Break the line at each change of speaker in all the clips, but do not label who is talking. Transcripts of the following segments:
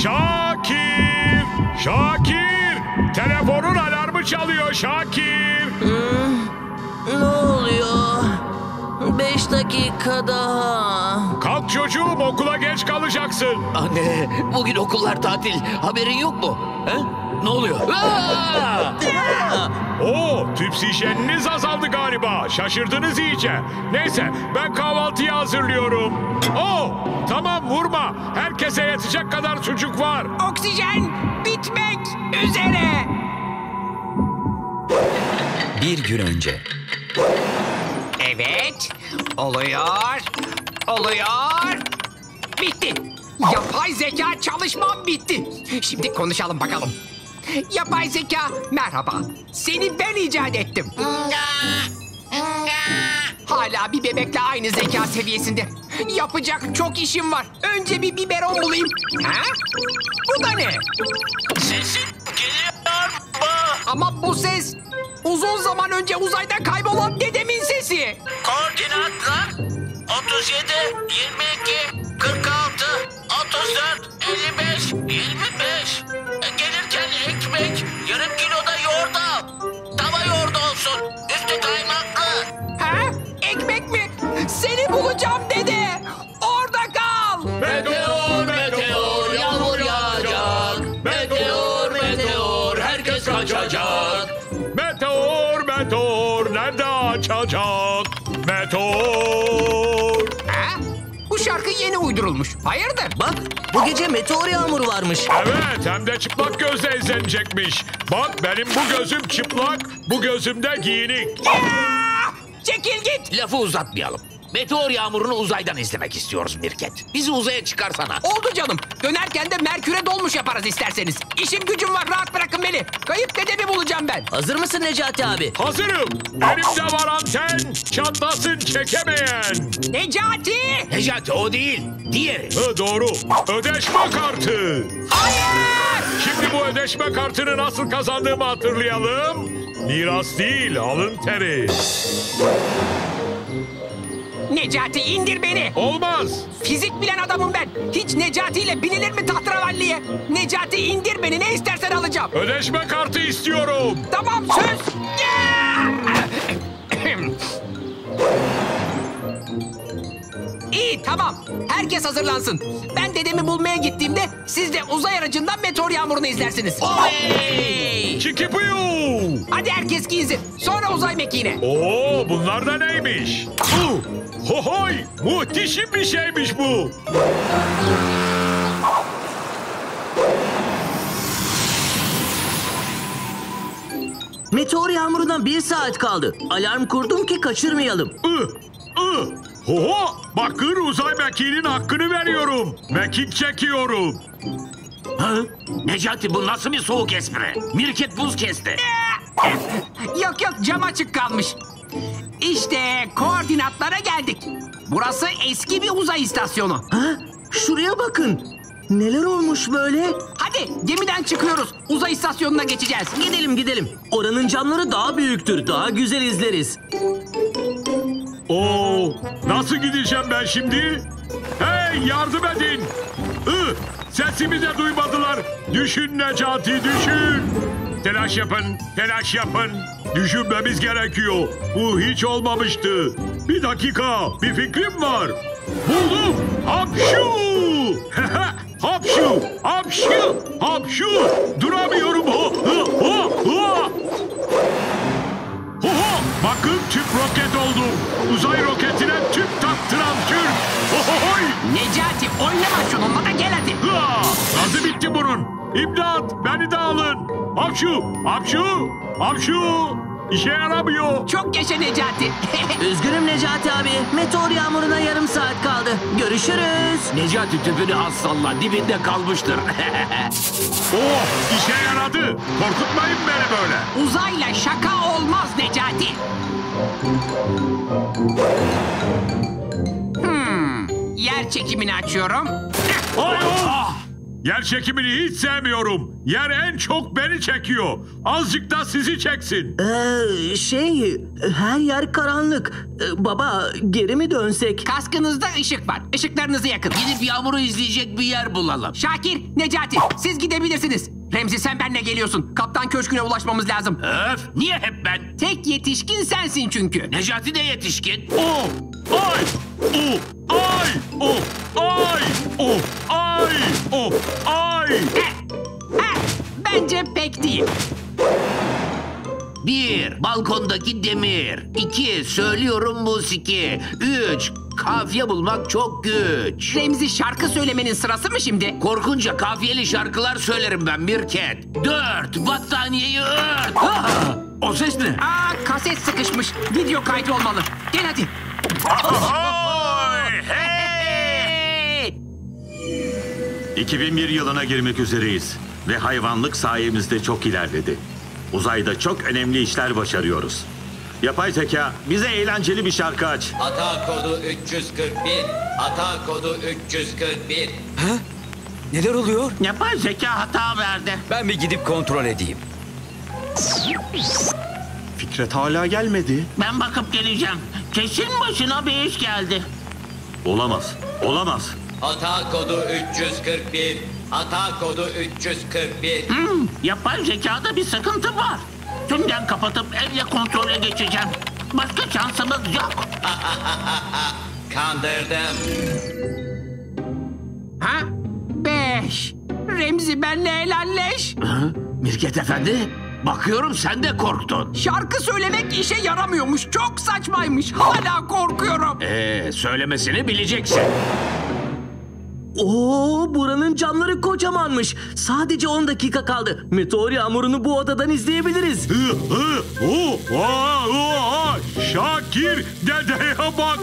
Şakir! Şakir! Telefonun alarmı çalıyor Şakir!
Ne oluyor? 5 dakika daha.
Kalk çocuğum, okula geç kalacaksın.
Anne, bugün okullar tatil. Haberin yok mu? He? Ne oluyor?
Oo, tüpsişeniniz azaldı galiba. Şaşırdınız iyice. Neyse, ben kahvaltıyı hazırlıyorum. Oo, tamam vurma. Herkese yetecek kadar sucuk var.
Oksijen bitmek üzere.
Bir gün önce.
Evet. Oluyor. Oluyor. Bitti. Yapay zeka çalışmam bitti. Şimdi konuşalım bakalım. Yapay zeka merhaba. Seni ben icat ettim. Hala bir bebekle aynı zeka seviyesinde. Yapacak çok işim var. Önce bir biberon bulayım. Ha? Bu da ne?
Sesin geliyor mu?
Ama bu ses uzun zaman önce uzayda kaybolan dedemin sesi.
Koordinatlar 37, 22, 46, 34, 55, 25. Gelirken ekmek, yarım kiloda yoğurt al. Tava yoğurdu olsun, üstü kaymaklı.
Ha? Ekmek mi? Seni bulacağım dede. Orada kal.
Meteor, meteor, yağmur yağacak. Meteor, meteor, herkes kaçacak.
Meteor, meteor, nerede açacak? Meteor.
Ha? Bu şarkı yeni uydurulmuş. Hayırdır?
Bak, bu gece meteor yağmuru varmış.
Evet, hem de çıplak gözle izlenecekmiş. Bak, benim bu gözüm çıplak, bu gözümde giyinik.
Aa! Çekil git.
Lafı uzatmayalım. Meteor yağmurunu uzaydan izlemek istiyoruz Mirket. Bizi uzaya çıkarsana.
Oldu canım. Dönerken de Merkür'e dolmuş yaparız isterseniz. İşim gücüm var. Rahat bırakın beni. Kayıp dedemi bulacağım ben.
Hazır mısın Necati abi?
Hazırım. Elimde var anten, çatlasın çekemeyen.
Necati!
Necati o değil, diğeri.
Doğru, ödeşme kartı.
Hayır!
Şimdi bu ödeşme kartını nasıl kazandığımı hatırlayalım. Miras değil, alın teri.
Necati indir beni.
Olmaz.
Fizik bilen adamım ben. Hiç Necati ile binilir mi tahterevalliye? Necati indir beni. Ne istersen alacağım.
Ödeşme kartı istiyorum.
Tamam söz. İyi tamam. Herkes hazırlansın. Ben dedemi bulmaya gittiğimde siz de uzay aracından meteor yağmurunu izlersiniz.
Oley!
Çikipuyu.
Hadi herkes giyinsin. Sonra uzay mekiğine.
Oo, bunlar da neymiş? Hohoy, muhteşem bir şeymiş bu.
Meteor yağmurundan 1 saat kaldı. Alarm kurdum ki kaçırmayalım.
Hoho, bakın uzay mekiğinin hakkını veriyorum. Mekik çekiyorum.
Ha? Necati bu nasıl bir soğuk espri? Mirket buz kesti.
Yok yok cam açık kalmış. İşte koordinatlara geldik. Burası eski bir uzay istasyonu.
Ha? Şuraya bakın. Neler olmuş böyle?
Hadi gemiden çıkıyoruz. Uzay istasyonuna geçeceğiz.
Gidelim gidelim. Oranın camları daha büyüktür. Daha güzel izleriz.
Oo, nasıl gideceğim ben şimdi? Hey, yardım edin. Sesimi de duymadılar. Düşün Necati, düşün. Telaş yapın, telaş yapın. Düşünmemiz gerekiyor. Bu hiç olmamıştı. Bir dakika, bir fikrim var. Buldum. Hapşu! Hapşu! Hapşu! Hapşu! Duramıyorum. Bakın tüp roket oldu. Uzay roketine tüp taktıran Türk.
Necati oynama şununla da gel hadi.
Gazı bitti bunun. İmdat, beni de alın. Hapşu! Hapşu! Hapşu! İşe yaramıyor.
Çok yaşa Necati.
Üzgünüm Necati abi. Meteor yağmuruna yarım saat kaldı. Görüşürüz.
Necati tüpünü az salla, dibinde kalmıştır.
Oh, işe yaradı. Korkutmayın beni böyle.
Uzayla şaka olmaz Necati. Yer çekimini açıyorum.
Ay, oh! Yer çekimini hiç sevmiyorum. Yer en çok beni çekiyor. Azıcık da sizi çeksin.
Her yer karanlık. Baba, geri mi dönsek?
Kaskınızda ışık var. Işıklarınızı yakın.
Gidip Yağmur'u izleyecek bir yer bulalım.
Şakir, Necati siz gidebilirsiniz. Remzi sen benimle geliyorsun. Kaptan Köşkü'ne ulaşmamız lazım.
Öf, niye hep ben?
Tek yetişkin sensin çünkü.
Necati de yetişkin.
Oh! Ay! Oh! Ay! Oh! Ay! Oh! Ay! Oh! Ay!
Bence pek değil.
1. Balkondaki demir. 2. Söylüyorum musiki. 3. Kafiye bulmak çok güç.
Remzi şarkı söylemenin sırası mı şimdi?
Korkunca kafiyeli şarkılar söylerim ben Mirket. 4. Battaniyeyi ört. Ah! O ses ne?
Kaset sıkışmış. Video kaydı olmalı. Gel hadi.
Oy!
Hey!
2001 yılına girmek üzereyiz ve hayvanlık sayemizde çok ilerledi. Uzayda çok önemli işler başarıyoruz. Yapay zeka bize eğlenceli bir şarkı aç.
Hata kodu 341. Hata kodu 341.
Neler oluyor?
Yapay zeka hata verdi.
Ben bir gidip kontrol edeyim.
Fikret hala gelmedi. Ben bakıp geleceğim. Kesin başına bir iş geldi. Olamaz, olamaz.
Hata kodu 341. Hata kodu 341.
Yapay zekada bir sıkıntı var. Tümden kapatıp elle kontrole geçeceğim. Başka şansımız yok.
Kandırdım.
5. Remzi benle helalleş.
Mirket Efendi, bakıyorum sen de korktun.
Şarkı söylemek işe yaramıyormuş. Çok saçmaymış. Hala korkuyorum.
Söylemesini bileceksin.
Buranın camları kocamanmış. Sadece 10 dakika kaldı. Meteor yağmurunu bu odadan izleyebiliriz.
Şakir dedeye bak.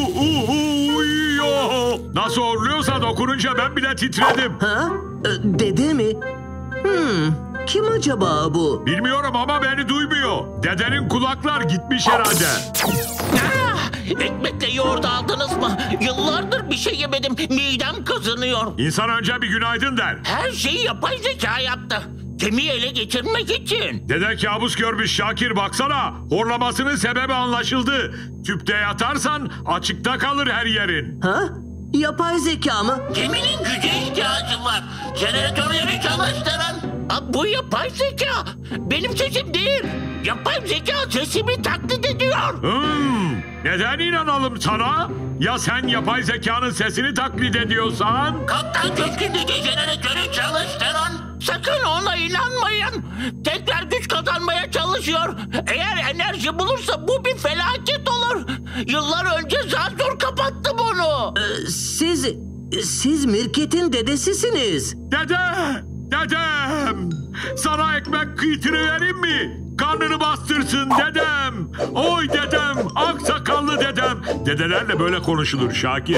Uyuyor. Nasıl horluyorsa dokununca ben bile titredim.
Dede mi? Kim acaba bu?
Bilmiyorum ama beni duymuyor. Dedenin kulaklar gitmiş herhalde.
Ekmekle yoğurt aldınız mı? Yıllardır bir şey yemedim. Midem kazınıyor.
İnsan önce bir günaydın der.
Her şeyi yapay zeka yaptı. Kemiği ele geçirmek için.
Dede kabus görmüş Şakir baksana. Horlamasının sebebi anlaşıldı. Tüpte yatarsan açıkta kalır her yerin.
Yapay zeka mı?
Geminin güce ihtiyacı var. Jeneratörleri çalıştırın. Bu yapay zeka. Benim sesim değil. Yapay zeka sesimi taklit ediyor.
Neden inanalım sana? Ya sen yapay zekanın sesini taklit ediyorsan?
Kaptan Köşkü'ndeki jeneratörü çalıştırın. Sakın ona inanmayın. Tekrar güç kazanmaya çalışıyor. Eğer enerji bulursa bu bir felaket olur. Yıllar önce zar zor kapattım onu.
Siz Mirket'in dedesisiniz.
Dedem! Sana ekmek kıytını vereyim mi? Karnını bastırsın dedem. Oy dedem, aksakallı dedem. Dedelerle böyle konuşulur Şakir.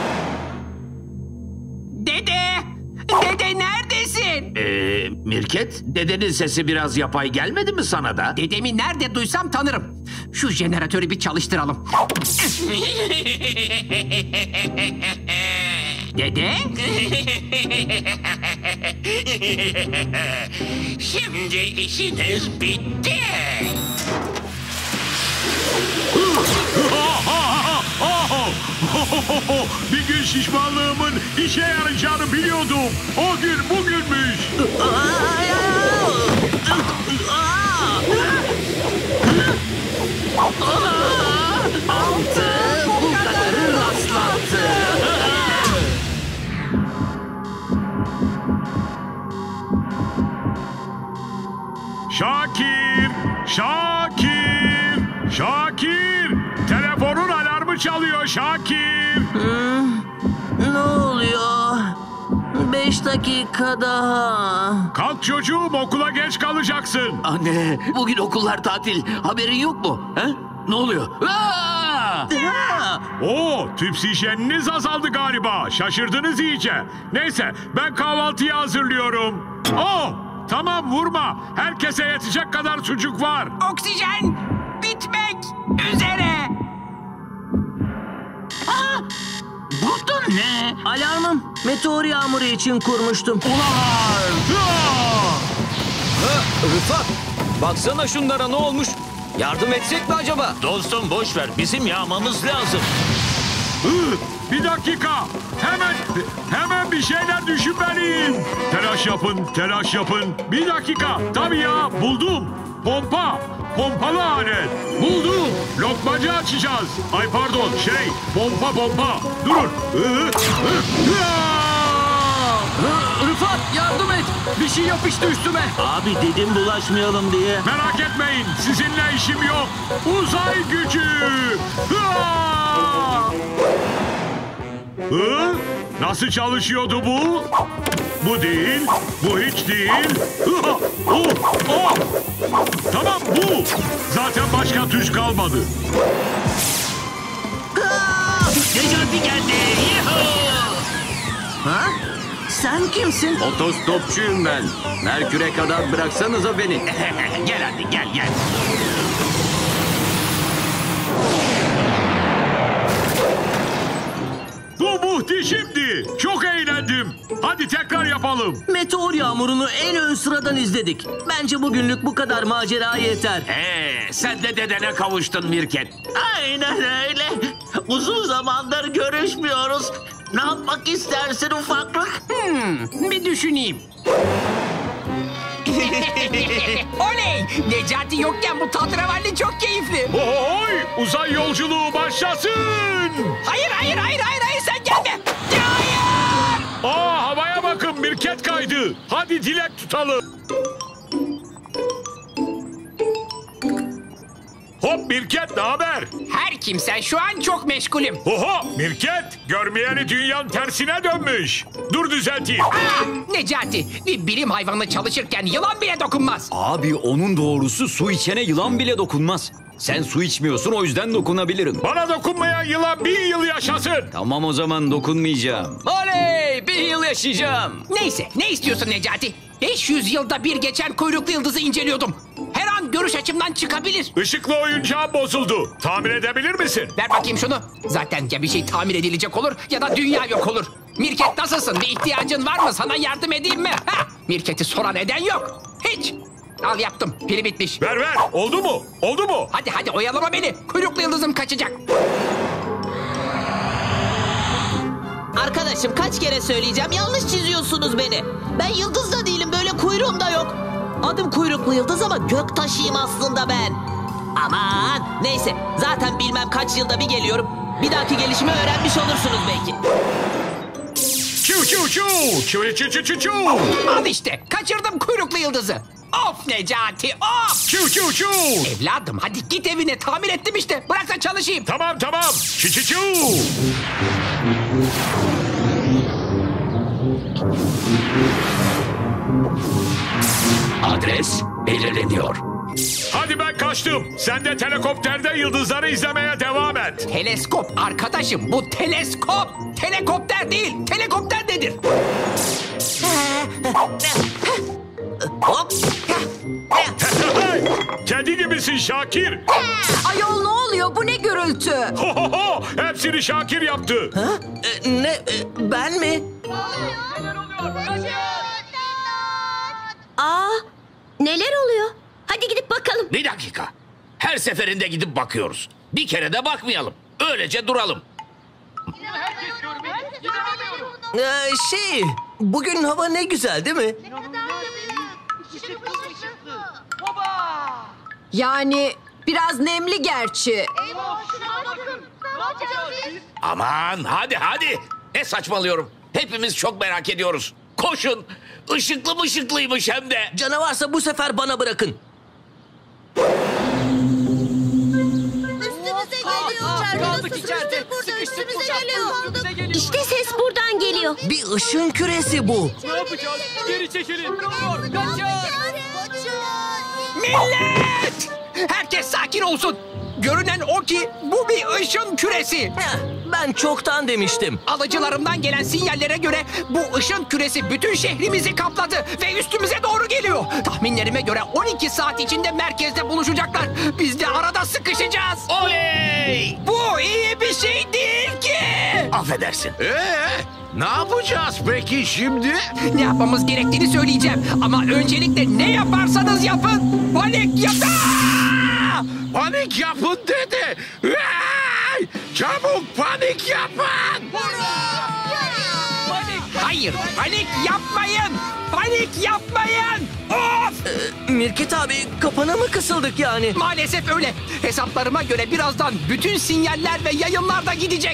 Dede neredesin?
Mirket, dedenin sesi biraz yapay gelmedi mi sana da?
Dedemi nerede duysam tanırım. Şu jeneratörü bir çalıştıralım. Dede?
Şimdi işiniz bitti.
Bir gün şişmanlığımın işe yarayacağını biliyordum. O gün bugünmüş.
Bu kadarı rastlantı.
Şakir! Telefonun alarmı çalıyor Şakir.
Ne oluyor? 5 dakika daha.
Kalk çocuğum, okula geç kalacaksın.
Anne, bugün okullar tatil. Haberin yok mu? He? Ne oluyor?
Tüp hijyeniniz azaldı galiba. Şaşırdınız iyice. Neyse, ben kahvaltıyı hazırlıyorum. Tamam, vurma. Herkese yetecek kadar sucuk var.
Oksijen bitmek üzere.
Burada Ne?
Alarmım meteor yağmuru için kurmuştum.
Rıfat, baksana şunlara ne olmuş? Yardım etsek mi acaba?
Dostum boş ver. Bizim yağmamız lazım.
Bir dakika. Hemen bir şeyler düşünmeliyim. Telaş yapın. Bir dakika. Tabii ya, buldum. Pompalı alet. Buldum. Lokmacı açacağız. Ay pardon, pompa. Durun.
Rıfat yardım et. Bir şey yapıştı üstüme.
Abi dedim bulaşmayalım diye.
Merak etmeyin, sizinle işim yok. Uzay gücü. Nasıl çalışıyordu bu? Bu değil, bu hiç değil. Tamam, bu. Zaten başka tuş kalmadı.
Necati geldi.
Ha? Sen kimsin?
Otostopçuyum ben. Merkür'e kadar bıraksanıza beni.
Gel hadi gel.
Bu muhteşemdi. Çok eğlendim. Hadi tekrar yapalım.
Meteor yağmurunu en ön sıradan izledik. Bence bugünlük bu kadar macera yeter.
Sen de dedene kavuştun Mirket. Aynen öyle. Uzun zamandır görüşmüyoruz. Ne yapmak istersin ufaklık?
Bir düşüneyim. Oley! Necati yokken bu tatravalli çok keyifli.
Oy, uzay yolculuğu başlasın.
Hayır sen gelme. Hayır!
Havaya bakın, Mirket kaydı. Hadi dilek tutalım. Hop Mirket, ne haber?
Her kimsen şu an çok meşgulüm.
Mirket, görmeyeni dünyanın tersine dönmüş. Dur düzelteyim.
Necati, bir bilim hayvanı çalışırken yılan bile dokunmaz.
Abi onun doğrusu su içene yılan bile dokunmaz. Sen su içmiyorsun, o yüzden dokunabilirim.
Bana dokunmayan yılan 1000 yıl yaşasın.
Tamam, o zaman dokunmayacağım. Oley! 1000 yıl yaşayacağım.
Neyse, ne istiyorsun Necati? 500 yılda bir geçen kuyruklu yıldızı inceliyordum. Her an görüş açımdan çıkabilir.
Işıklı oyuncağım bozuldu. Tamir edebilir misin?
Ver bakayım şunu. Zaten ya bir şey tamir edilecek olur ya da dünya yok olur. Mirket nasılsın? Bir ihtiyacın var mı? Sana yardım edeyim mi? Mirket'i soran eden yok. Hiç. Al yaptım. Pili bitmiş.
Ver. Oldu mu?
Hadi oyalama beni. Kuyruklu yıldızım kaçacak.
Arkadaşım kaç kere söyleyeceğim, yanlış çiziyorsunuz beni. Ben yıldız da değilim, böyle kuyruğum da yok. Adım kuyruklu yıldız ama gök taşıyım aslında ben. Aman neyse, zaten bilmem kaç yılda bir geliyorum. Bir dahaki gelişimi öğrenmiş olursunuz belki.
Çu.
Al işte, kaçırdım kuyruklu yıldızı. Of Necati, of!
Çu.
Evladım hadi git evine, tamir ettim işte. Bırak da çalışayım.
Tamam. Çu.
Adres belirleniyor.
Hadi ben kaçtım. Sen de telekopterde yıldızları izlemeye devam et.
Teleskop arkadaşım, bu teleskop. Telekopter değil, telekopter nedir?
Hop.
Kedi gibisin Şakir.
Ayol ne oluyor? Bu ne gürültü?
Hepsini Şakir yaptı.
Ben mi?
Neler oluyor? Hadi gidip bakalım.
Bir dakika. Her seferinde gidip bakıyoruz. Bir kere de bakmayalım. Öylece duralım.
Bugün hava ne güzel değil mi?
Yani biraz nemli gerçi.
Aman hadi. Ne saçmalıyorum. Hepimiz çok merak ediyoruz. Koşun. Işıklıymış hem de.
Canavarsa bu sefer bana bırakın.
Üstümüze geliyor. İşte ses buradan geliyor.
Bir ışın küresi bu.
Millet! Herkes sakin olsun. Görünen o ki bu bir ışın küresi.
Ben çoktan demiştim.
Alıcılarımdan gelen sinyallere göre bu ışın küresi bütün şehrimizi kapladı ve üstümüze doğru geliyor. Tahminlerime göre 12 saat içinde merkezde buluşacaklar. Biz de arada sıkışacağız.
Oley!
Bu iyi bir şey değil ki.
Affedersin. Ne yapacağız peki şimdi?
Ne yapmamız gerektiğini söyleyeceğim. Ama öncelikle ne yaparsanız yapın. Panik yapın.
Panik yapın dedi. Çabuk panik yapın.
Hayır, panik yapmayın. Panik yapmayın. Of!
Mirket abi kapana mı kısıldık yani?
Maalesef öyle. Hesaplarıma göre birazdan bütün sinyaller ve yayınlar da gidecek.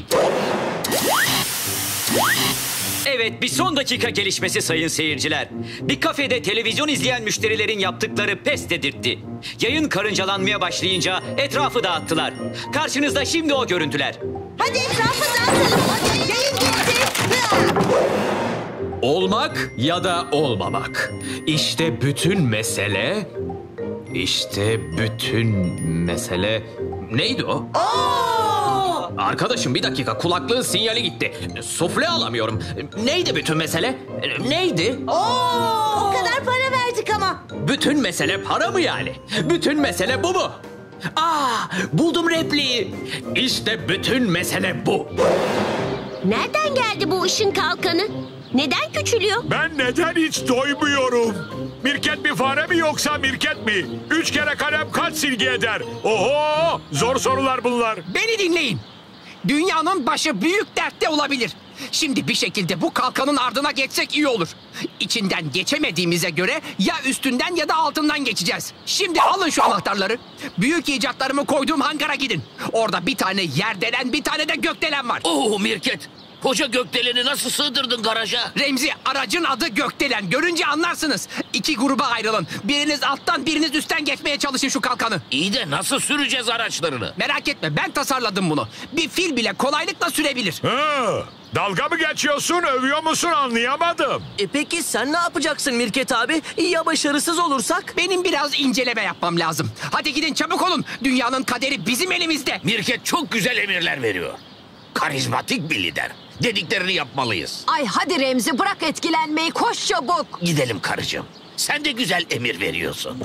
Evet, bir son dakika gelişmesi sayın seyirciler. Bir kafede televizyon izleyen müşterilerin yaptıkları pes dedirtti. Yayın karıncalanmaya başlayınca etrafı dağıttılar. Karşınızda şimdi o görüntüler.
Hadi etrafı dağıtalım. Hadi yayın gitti.
Olmak ya da olmamak. İşte bütün mesele... Neydi o? Arkadaşım bir dakika, kulaklığın sinyali gitti. Sufle alamıyorum. Neydi bütün mesele? Neydi?
O kadar para verdik ama.
Bütün mesele para mı yani? Bütün mesele bu mu? Buldum repliği. İşte bütün mesele bu.
Nereden geldi bu ışın kalkanı? Neden küçülüyor?
Ben neden hiç doymuyorum? Mirket mi fare mi yoksa mirket mi? 3 kere kalem kaç silgi eder? Oho! Zor sorular bunlar.
Beni dinleyin. Dünyanın başı büyük dertte olabilir. Şimdi bir şekilde bu kalkanın ardına geçsek iyi olur. İçinden geçemediğimize göre ya üstünden ya da altından geçeceğiz. Şimdi alın şu anahtarları. Büyük icatlarımı koyduğum hangara gidin. Orada bir tane yerdelen, bir tane de gökdelen var.
Mirket. Koca gökdeleni nasıl sığdırdın garaja?
Remzi, aracın adı Gökdelen. Görünce anlarsınız. 2 gruba ayrılın. Biriniz alttan, biriniz üstten geçmeye çalışın şu kalkanı.
İyi de nasıl süreceğiz araçlarını?
Merak etme, ben tasarladım bunu. Bir fil bile kolaylıkla sürebilir.
Dalga mı geçiyorsun, övüyor musun anlayamadım.
Peki sen ne yapacaksın Mirket abi? Ya başarısız olursak?
Benim biraz inceleme yapmam lazım. Hadi gidin, çabuk olun. Dünyanın kaderi bizim elimizde.
Mirket çok güzel emirler veriyor. Karizmatik bir lider. Dediklerini yapmalıyız.
Ay hadi Remzi, bırak etkilenmeyi, koş çabuk.
Gidelim karıcığım. Sen de güzel emir veriyorsun.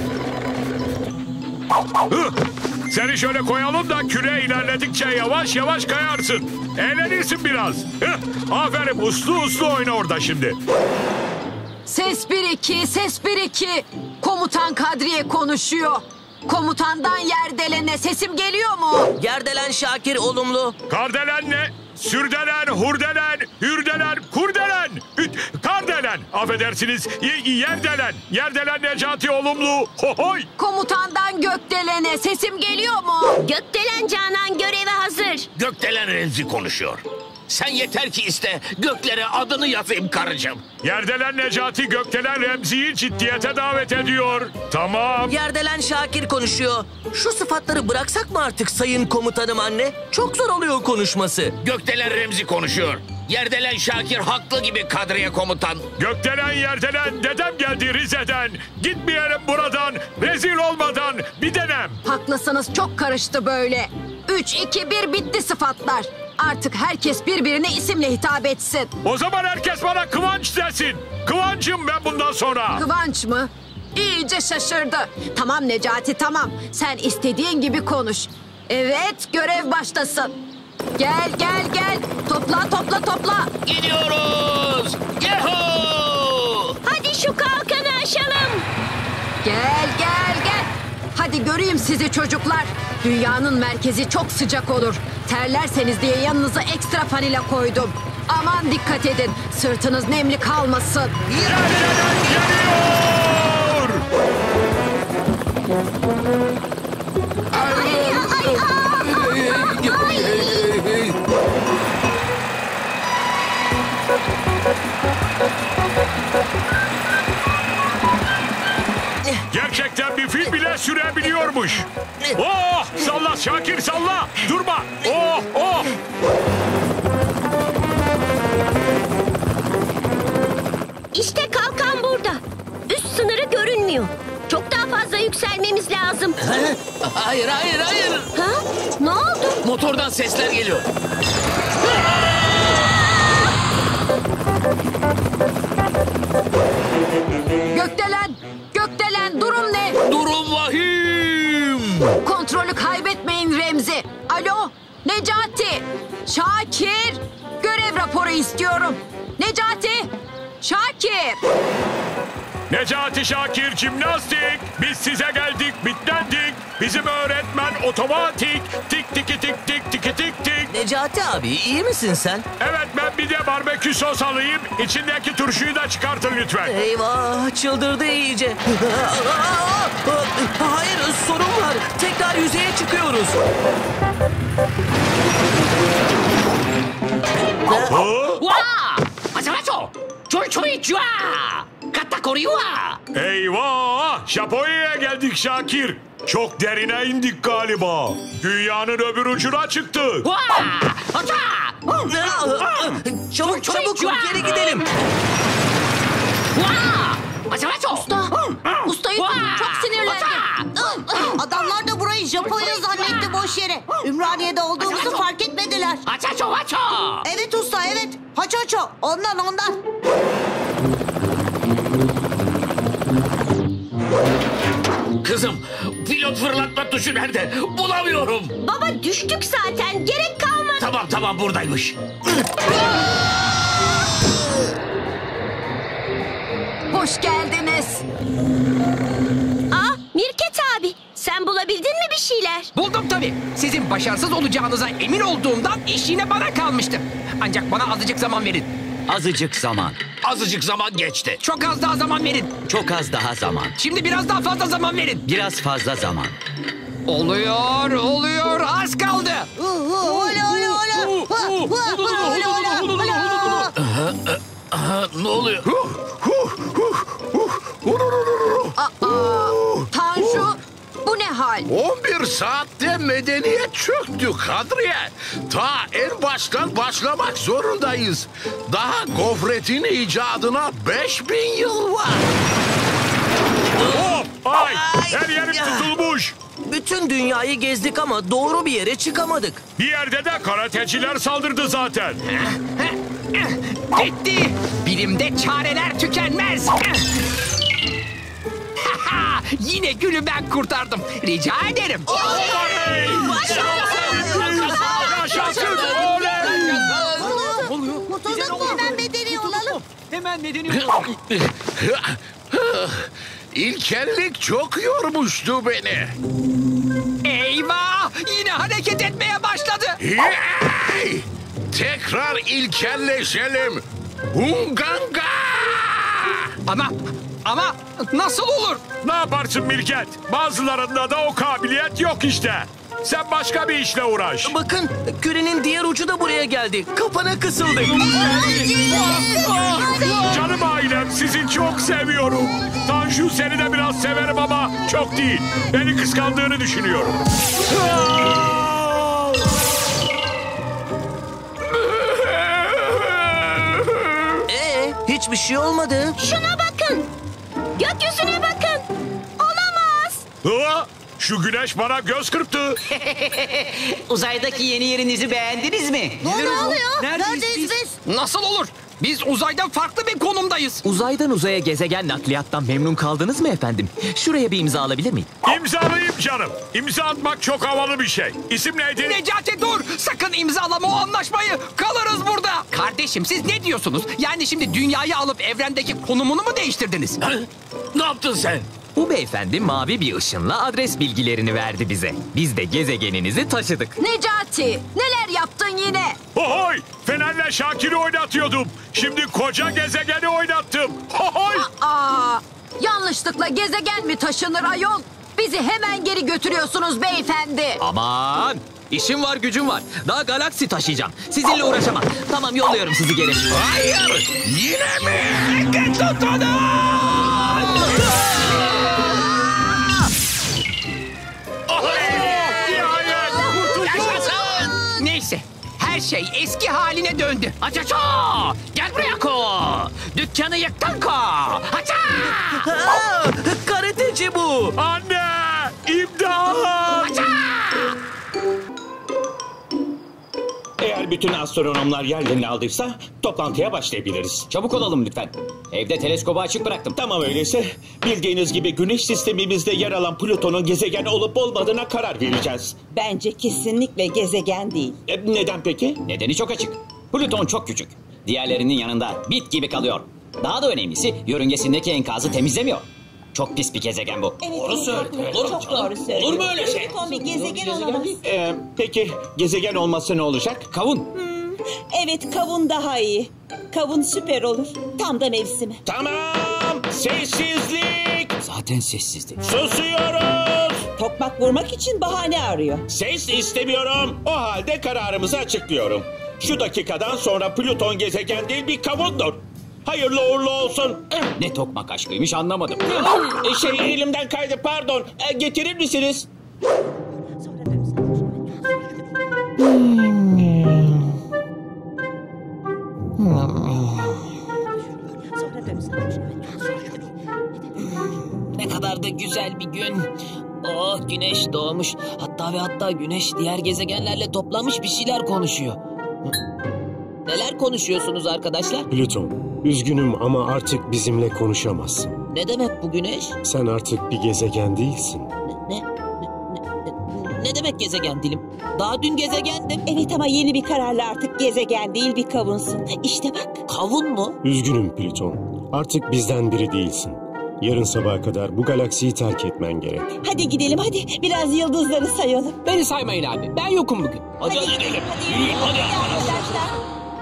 Seni şöyle koyalım da küre ilerledikçe yavaş yavaş kayarsın. Eğlenirsin biraz. Aferin, uslu uslu oyna orada şimdi.
Ses 1-2, ses 1-2. Komutan Kadriye konuşuyor. Komutandan Yerdelen'e sesim geliyor mu?
Yerdelen Şakir olumlu.
Kardelen ne? Sürdelen, hurdelen, hürdelen, kurdelen, kardelen, affedersiniz, yerdelen, yerdelen Necati olumlu, hohoy.
Komutandan Gökdelen'e sesim geliyor mu? Gökdelen Canan göreve hazır.
Gökdelen Remzi konuşuyor. Sen yeter ki iste, göklere adını yazayım karıcığım.
Yerdelen Necati Gökdelen Remzi'yi ciddiyete davet ediyor. Tamam.
Yerdelen Şakir konuşuyor. Şu sıfatları bıraksak mı artık sayın komutanım anne? Çok zor oluyor konuşması.
Gökdelen Remzi konuşuyor. Yerdelen Şakir haklı gibi Kadriye komutan.
Gökdelen Yerdelen dedem geldi Rize'den. Gitmeyelim buradan rezil olmadan bir denem.
Haklısınız, çok karıştı böyle. 3, 2, 1 bitti sıfatlar. Artık herkes birbirine isimle hitap etsin.
O zaman herkes bana Kıvanç desin. Kıvanç'ım ben bundan sonra.
Kıvanç mı? İyice şaşırdı. Tamam Necati, tamam. Sen istediğin gibi konuş. Evet, görev başlasın. Gel, gel, gel. Topla, topla, topla.
Gidiyoruz. Yahoo!
Hadi şu kalkanı aşalım. Gel, gel, gel. Hadi göreyim sizi çocuklar. Dünyanın merkezi çok sıcak olur. Terlerseniz diye yanınıza ekstra fanila koydum. Aman dikkat edin. Sırtınız nemli kalmasın.
Gerçekten bir fil bile sürebiliyormuş. Oh! Salla Şakir salla! Durma! Oh! Oh!
İşte kalkan burada. Üst sınırı görünmüyor. Çok daha fazla yükselmemiz lazım.
Hayır, hayır, hayır.
Ha? Ne oldu?
Motordan sesler geliyor.
Gökdelen! Gökdelen, durum ne?
Durum vahim.
Kontrolü kaybetmeyin Remzi. Alo, Necati. Şakir! Görev raporu istiyorum. Necati! Şakir!
Necati Şakir jimnastik. Biz size geldik, bitlendik. Bizim öğretmen otomatik. Tik tiki tik tik tiki tik tik.
Necati abi iyi misin sen?
Evet, ben bir de barbekü sos alayım. İçindeki turşuyu da çıkartın lütfen.
Eyvah çıldırdı iyice. Hayır sorun var. Tekrar yüzeye çıkıyoruz.
와! 아사마소! 졸초이 쥐와! 카타코리와!
Eyvah! Japonya'ya geldik Şakir. Çok derine indik galiba. Dünyanın öbür ucuna çıktık.
와! 어차!
Çabuk çabuk geri gidelim.
와! 아사마소!
Usta çok sinirlendi.
Adamlar da burayı Japonya zannetti boş yere. Ümraniye'de olduğumuzu fark etmediler.
아차초 와초!
Evet usta evet. Haçoço ondan.
Kızım, pilot fırlatma tuşu nerede? Bulamıyorum.
Baba düştük zaten. Gerek kalmadı.
Tamam buradaymış.
Hoş geldiniz.
Mirket abi sen bulabildin mi bir şeyler?
Buldum tabii. Sizin başarısız olacağınıza emin olduğumdan iş yine bana kalmıştı. Ancak bana azıcık zaman verin.
Azıcık zaman.
Azıcık zaman geçti.
Çok az daha zaman verin.
Çok az daha zaman.
Şimdi biraz daha fazla zaman verin.
Biraz fazla zaman.
Oluyor. Az kaldı.
Ne oluyor?
Tanju bu ne hal?
11 saatte medeniyet çöktü Kadriye. Ta en baştan başlamak zorundayız. Daha gofretin icadına 5000 yıl var.
Hop! Ay! Her yerim tutulmuş.
Bütün dünyayı gezdik ama doğru bir yere çıkamadık.
Bir yerde de karateciler saldırdı zaten.
Bitti. Bilimde çareler tükenmez. Yine günü ben kurtardım. Rica ederim.
Oley! Yaşasın! Oley!
Kurtulduk mu? Hemen medeni olalım.
Hemen medeni olalım.
İlkellik çok yormuştu beni.
Eyvah! Yine hareket etmeye başladı.
Yay! Tekrar ilkelleşelim. Hunganga!
Ama nasıl olur?
Ne yaparsın Mirket? Bazılarında da o kabiliyet yok işte. Sen başka bir işle uğraş.
Bakın kürenin diğer ucu da buraya geldi. Kapana kısıldık.
Canım ailem, sizi çok seviyorum. Tanju, seni de biraz severim ama çok değil. Beni kıskandığını düşünüyorum.
Hiçbir şey olmadı.
Şuna bakın. Gökyüzüne bakın. Olamaz.
Şu güneş bana göz kırptı.
Uzaydaki yeni yerinizi beğendiniz mi?
Ne oluyor?
Neredeyiz biz?
Nasıl olur? Biz uzayda farklı bir konumdayız.
Uzaydan uzaya gezegen nakliyattan memnun kaldınız mı efendim? Şuraya bir imza alabilir miyim?
İmzalayayım canım. İmza atmak çok havalı bir şey. İsim neydi?
Necati dur! Sakın imzalama o anlaşmayı. Kalırız burada. Kardeşim siz ne diyorsunuz? Yani şimdi dünyayı alıp evrendeki konumunu mu değiştirdiniz?
Ne yaptın sen?
Bu beyefendi mavi bir ışınla adres bilgilerini verdi bize. Biz de gezegeninizi taşıdık.
Necati neler yaptın yine?
Hohoy! Fener'le Şakir'i oynatıyordum. Şimdi koca gezegeni oynattım. Hohoy!
Yanlışlıkla gezegen mi taşınır ayol? Bizi hemen geri götürüyorsunuz beyefendi.
Aman! İşim var gücüm var. Daha galaksi taşıyacağım. Sizinle uğraşamam. Tamam yolluyorum sizi geri.
Hayır! Yine mi?
Neyse. Her şey eski haline döndü.
아차초! Gel buraya ko! Dükkanı yıktın ko! Aça!
Karateci bu.
Anne! İmdat!
Eğer bütün astronomlar yerlerini aldıysa toplantıya başlayabiliriz. Çabuk olalım lütfen.
Evde teleskobu açık bıraktım.
Tamam öyleyse. Bildiğiniz gibi Güneş sistemimizde yer alan Plüton'un gezegen olup olmadığına karar vereceğiz.
Bence kesinlikle gezegen değil.
Neden peki?
Nedeni çok açık. Plüton çok küçük. Diğerlerinin yanında bit gibi kalıyor. Daha da önemlisi yörüngesindeki enkazı temizlemiyor. Çok pis bir gezegen bu.
Evet,
Doğru söyledi.
çok doğru söyledi.
Olur mu öyle şey?
Plüton bir gezegen olamaz.
Peki gezegen olmazsa ne olacak?
Kavun.
Evet, kavun daha iyi. Kavun süper olur. Tam da mevsimi.
Tamam. Sessizlik.
Zaten sessizdi.
Susuyoruz.
Tokmak vurmak için bahane arıyor.
Ses istemiyorum. O halde kararımızı açıklıyorum. Şu dakikadan sonra Plüton gezegen değil bir kavundur. Hayırlı uğurlu olsun.
Ne tokmak aşkıymış anlamadım.
Elimden kaydı pardon. Getirir misiniz?
Ne kadar da güzel bir gün. Oh, güneş doğmuş. Hatta güneş diğer gezegenlerle toplanmış bir şeyler konuşuyor. Neler konuşuyorsunuz arkadaşlar?
Plüton, üzgünüm ama artık bizimle konuşamazsın.
Ne demek bu güneş?
Sen artık bir gezegen değilsin.
Ne demek gezegen dilim? Daha dün gezegendim.
Evet ama yeni bir kararla artık gezegen değil bir kavunsun. İşte bak.
Kavun mu?
Üzgünüm Plüton. Artık bizden biri değilsin. Yarın sabaha kadar bu galaksiyi terk etmen gerek.
Hadi gidelim hadi. Biraz yıldızları sayalım.
Beni saymayın abi. Ben yokum bugün.
Hadi gidelim.
Hadi arkadaşlar.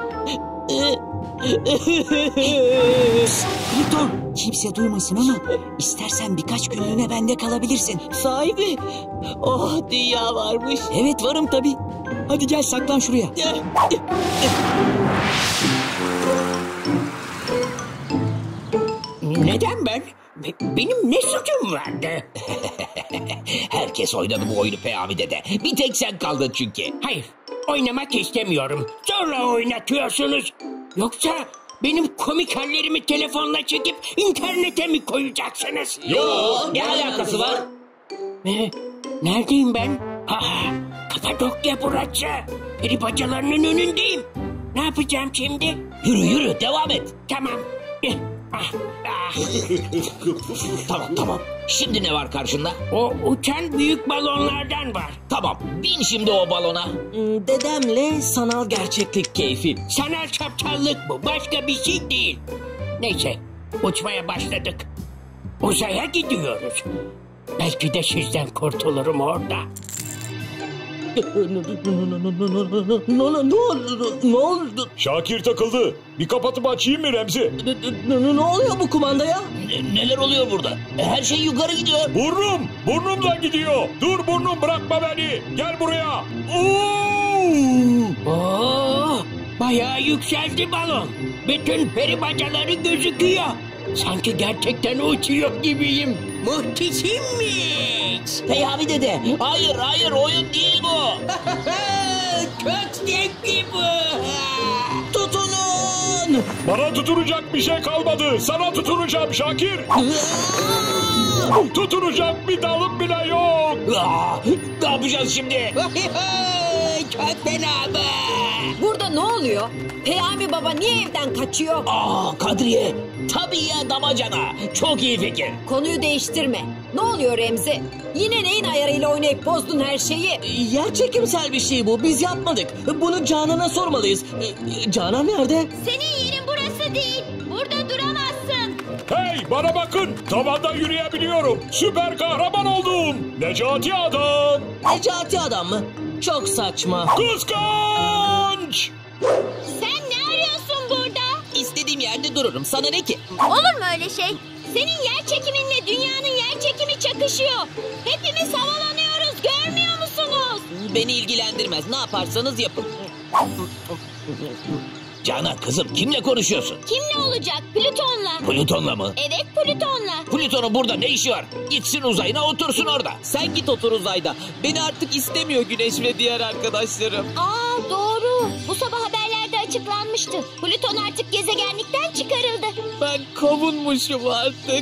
Plüton, kimse duymasın ama istersen birkaç günlüğüne bende kalabilirsin. Sahi mi? Oh, dünya varmış. Evet, varım tabii. Hadi gel saklan şuraya.
Neden ben? Benim ne suçum vardı? Herkes oynadı bu oyunu Peyami dede. Bir tek sen kaldın çünkü. Hayır, oynamak istemiyorum. Sonra oynatıyorsunuz. Yoksa benim komik hallerimi telefonla çekip internete mi koyacaksınız?
Yok, ne alakası var?
Neredeyim ben? Kapadokya burası. Peri bacalarının önündeyim. Ne yapacağım şimdi?
Yürü, devam et.
Tamam.
Tamam. Şimdi ne var karşında?
O uçan büyük balonlardan var.
Tamam, bin şimdi o balona.
Dedemle sanal gerçeklik keyfi.
Sanal çaptallık bu. Başka bir şey değil. Neyse, uçmaya başladık. Uzaya gidiyoruz. Belki de sizden kurtulurum orada.
Ne oldu?
Şakir takıldı. Bir kapatıp açayım mı Remzi?
Ne oluyor bu kumandaya?
Neler oluyor burada? Her şey yukarı gidiyor.
Burnumdan gidiyor. Dur burnum, bırakma beni. Gel buraya.
Bayağı yükseldi balon. Bütün peri bacaları gözüküyor. Sanki gerçekten uçuyor gibiyim. Muhteşemmiş.
Peyami dede. Hayır, oyun değil bu.
Köstek gibi.
Tutunun.
Bana tutunacak bir şey kalmadı. Sana tutunacağım Şakir. Tutunacak bir dalım bile yok.
Ne yapacağız şimdi?
Çok fena be.
Burada ne oluyor? Peyami baba niye evden kaçıyor?
Kadriye. Tabii ya, damacana. Çok iyi fikir.
Konuyu değiştirme. Ne oluyor Remzi? Yine neyin ayarıyla oynayıp bozdun her şeyi?
Yerçekimsel bir şey bu. Biz yapmadık. Bunu Canan'a sormalıyız. Canan nerede?
Senin yerin burası değil. Burada duramazsın.
Hey bana bakın. Tavanda yürüyebiliyorum. Süper kahraman oldum. Necati adam.
Necati adam mı? Çok saçma.
Kıskanç.
Sen ne arıyorsun burada?
İstediğim yerde dururum. Sana ne ki?
Olur mu öyle şey? Senin yer çekiminle dünyanın yer çekimi çakışıyor. Hepimiz havalanıyoruz. Görmüyor musunuz?
Beni ilgilendirmez. Ne yaparsanız yapın. Canan kızım, kimle konuşuyorsun?
Kimle olacak? Plüton'la.
Plüton'la mı?
Evet, Plüton'la.
Plüton'un burada ne işi var? Gitsin uzayına otursun orada. Sen git otur uzayda. Beni artık istemiyor Güneş ve diğer arkadaşlarım.
Doğru. Bu sabah haberlerde açıklanmıştı. Plüton artık gezegenlikten çıkarıldı.
Ben kavunmuşum artık.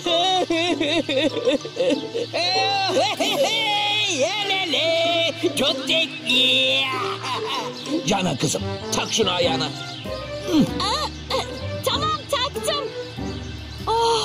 Çok zevkli. Canan kızım, tak şunu ayağına.
Tamam, taktım.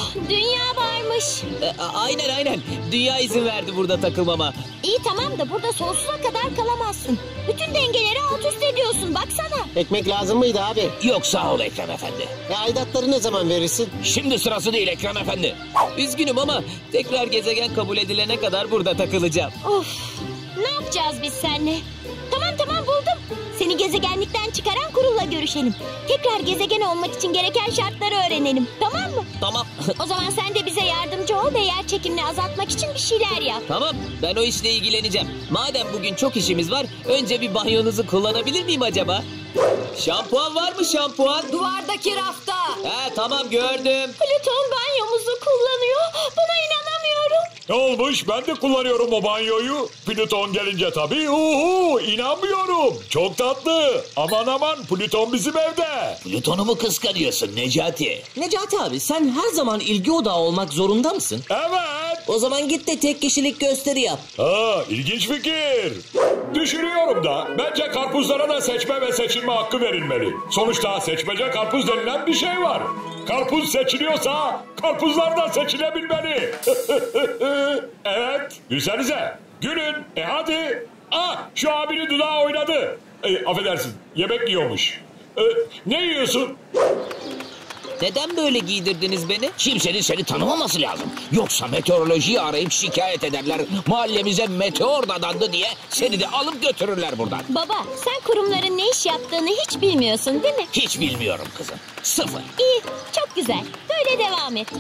Dünya varmış.
Aynen. Dünya izin verdi burada takılmama.
İyi tamam da burada sonsuza kadar kalamazsın. Bütün dengeleri alt üst ediyorsun baksana.
Ekmek lazım mıydı abi?
Yok sağ ol Ekrem Efendi.
Aidatları ne zaman verirsin?
Şimdi sırası değil Ekrem Efendi. Üzgünüm ama tekrar gezegen kabul edilene kadar burada takılacağım.
Of, ne yapacağız biz seninle? Tamam buldum. Seni gezegenlikten çıkaran kurulla görüşelim. Tekrar gezegen olmak için gereken şartları öğrenelim. Tamam mı?
Tamam.
O zaman sen de bize yardımcı ol ve yer çekimini azaltmak için bir şeyler yap.
Tamam, ben o işle ilgileneceğim. Madem bugün çok işimiz var, önce bir banyonuzu kullanabilir miyim acaba? Şampuan var mı şampuan?
Duvardaki rafta.
Tamam gördüm.
Plüton banyomuzu kullanıyor. Buna inanamıyorum.
Ne olmuş? Ben de kullanıyorum o banyoyu. Plüton gelince tabii. İnanmıyorum. Çok tatlı. Aman Plüton bizim evde.
Plüton'u mu kıskanıyorsun Necati?
Necati abi sen her zaman ilgi odağı olmak zorunda mısın?
Evet.
O zaman git de tek kişilik gösteri yap.
İlginç fikir. Düşünüyorum da bence karpuzlara da seçme ve seçilme hakkı verilmeli. Sonuçta seçmece karpuz denilen bir şey var. Karpuz seçiliyorsa karpuzlar da seçilebilmeli. Evet, gülsenize. Gülün. Hadi. Şu abinin dudağı oynadı. Affedersin, yemek yiyormuş. Ne yiyorsun?
Neden böyle giydirdiniz beni?
Kimsenin seni tanımaması lazım. Yoksa meteorolojiyi arayıp şikayet ederler. Mahallemize meteor dadandı diye seni de alıp götürürler buradan.
Baba sen kurumların ne iş yaptığını hiç bilmiyorsun değil mi?
Hiç bilmiyorum kızım. Sıfır.
İyi çok güzel. Böyle devam et.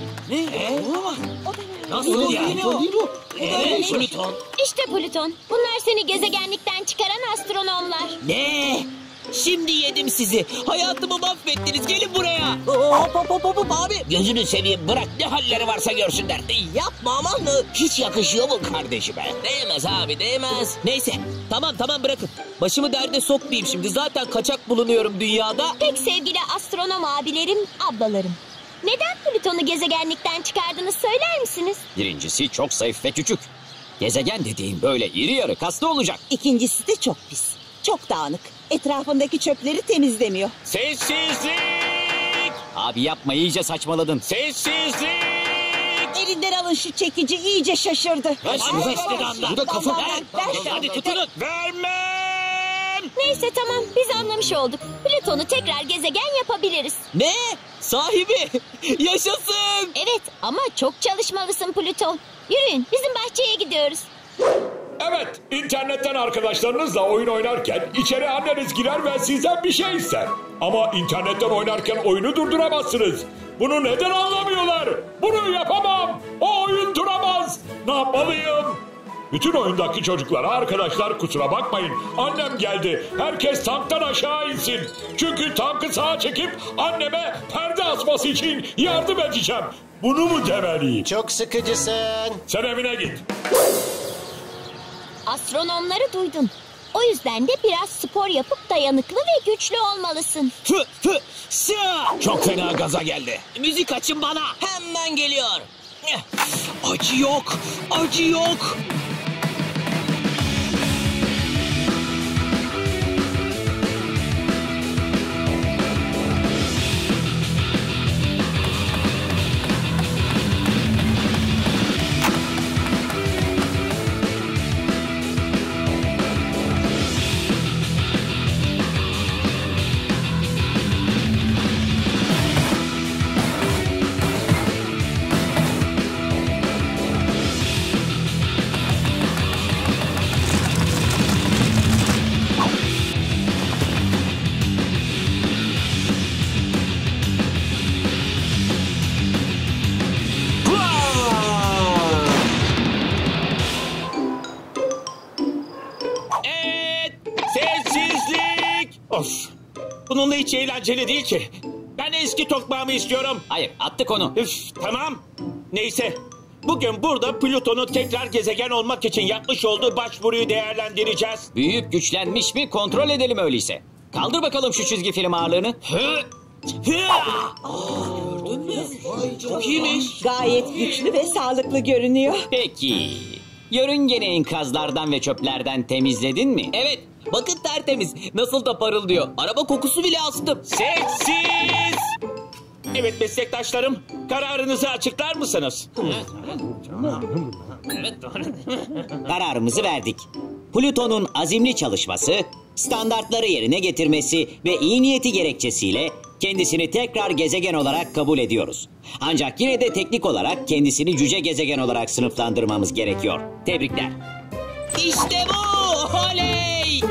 Nasıl yani?
Plüton.
İşte Plüton. Bunlar seni gezegenlikten çıkaran astronomlar.
Ne? Şimdi yedim sizi. Hayatımı mahvettiniz. Gelin buraya. Hop abi.
Gözünü seveyim bırak ne halleri varsa görsünler.
Yapma aman.
Hiç yakışıyor mu kardeşime?
Değmez abi değmez. Neyse tamam bırakın. Başımı derde sokmayayım şimdi. Zaten kaçak bulunuyorum dünyada.
Pek sevgili astronom abilerim, ablalarım. Neden Plüton'u gezegenlikten çıkardınız söyler misiniz?
Birincisi çok zayıf ve küçük. Gezegen dediğin böyle iri yarı kaslı olacak.
İkincisi de çok pis. Çok dağınık. Etrafındaki çöpleri temizlemiyor.
Sessizlik!
Abi yapma iyice saçmaladın.
Sessizlik!
Elinden alın şu çekici iyice şaşırdı.
Bu da kafa.
Hadi tutunun. Vermem!
Neyse tamam biz anlamış olduk. Plüton'u tekrar gezegen yapabiliriz.
Ne? Sahibi? Yaşasın!
Evet ama çok çalışmalısın Plüton. Yürüyün bizim bahçeye gidiyoruz.
Evet, internetten arkadaşlarınızla oyun oynarken içeri anneniz girer ve sizden bir şey ister. Ama internetten oynarken oyunu durduramazsınız. Bunu neden anlamıyorlar? Bunu yapamam. O oyun duramaz. Ne yapmalıyım? Bütün oyundaki çocuklara arkadaşlar kusura bakmayın. Annem geldi. Herkes tanktan aşağı insin. Çünkü tankı sağa çekip anneme perde asması için yardım edeceğim. Bunu mu demeliyim?
Çok sıkıcısın.
Sen evine git.
Astronomları duydun. O yüzden de biraz spor yapıp dayanıklı ve güçlü olmalısın.
Çok fena gaza geldi.
Müzik açın bana. Hemen geliyor. Acı yok. Acı yok.
Sessizlik! Of! Bununla hiç eğlenceli değil ki. Ben eski tokmağımı istiyorum.
Hayır attık onu.
Tamam. Neyse. Bugün burada Plüton'un tekrar gezegen olmak için yapmış olduğu başvuruyu değerlendireceğiz.
Büyüyüp güçlenmiş mi kontrol edelim öyleyse. Kaldır bakalım şu çizgi film ağırlığını.
Gördün mü? Çok iyiymiş.
Gayet güçlü ve sağlıklı görünüyor.
Peki. Yörüngeni enkazlardan ve çöplerden temizledin mi?
Evet. Bakın tertemiz. Nasıl da parıldıyor. Araba kokusu bile astım.
Sessiz! Evet meslektaşlarım, kararınızı açıklar mısınız?
Kararımızı verdik. Plüton'un azimli çalışması, standartları yerine getirmesi ve iyi niyeti gerekçesiyle kendisini tekrar gezegen olarak kabul ediyoruz. Ancak yine de teknik olarak kendisini cüce gezegen olarak sınıflandırmamız gerekiyor. Tebrikler.
İşte bu! Oley!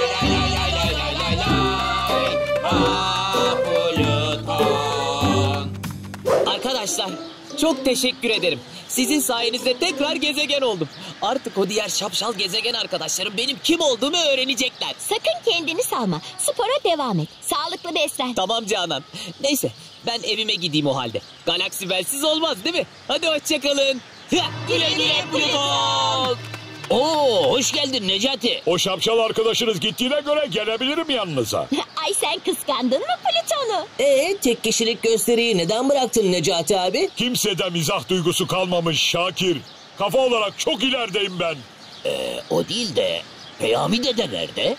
Arkadaşlar çok teşekkür ederim. Sizin sayenizde tekrar gezegen oldum. Artık o diğer şapşal gezegen arkadaşlarım benim kim olduğumu öğrenecekler.
Sakın kendini salma. Spora devam et. Sağlıklı beslen.
Tamam Canan. Neyse ben evime gideyim o halde. Galaksi bensiz olmaz değil mi? Hadi hoşçakalın. Güle güle Plüton.
Oo, hoş geldin Necati.
O şapşal arkadaşınız gittiğine göre gelebilirim yanınıza.
Ay sen kıskandın mı Plüton'u?
Tek kişilik gösteriyi neden bıraktın Necati abi?
Kimsede mizah duygusu kalmamış Şakir. Kafa olarak çok ilerideyim ben.
O değil de Peyami dede nerede?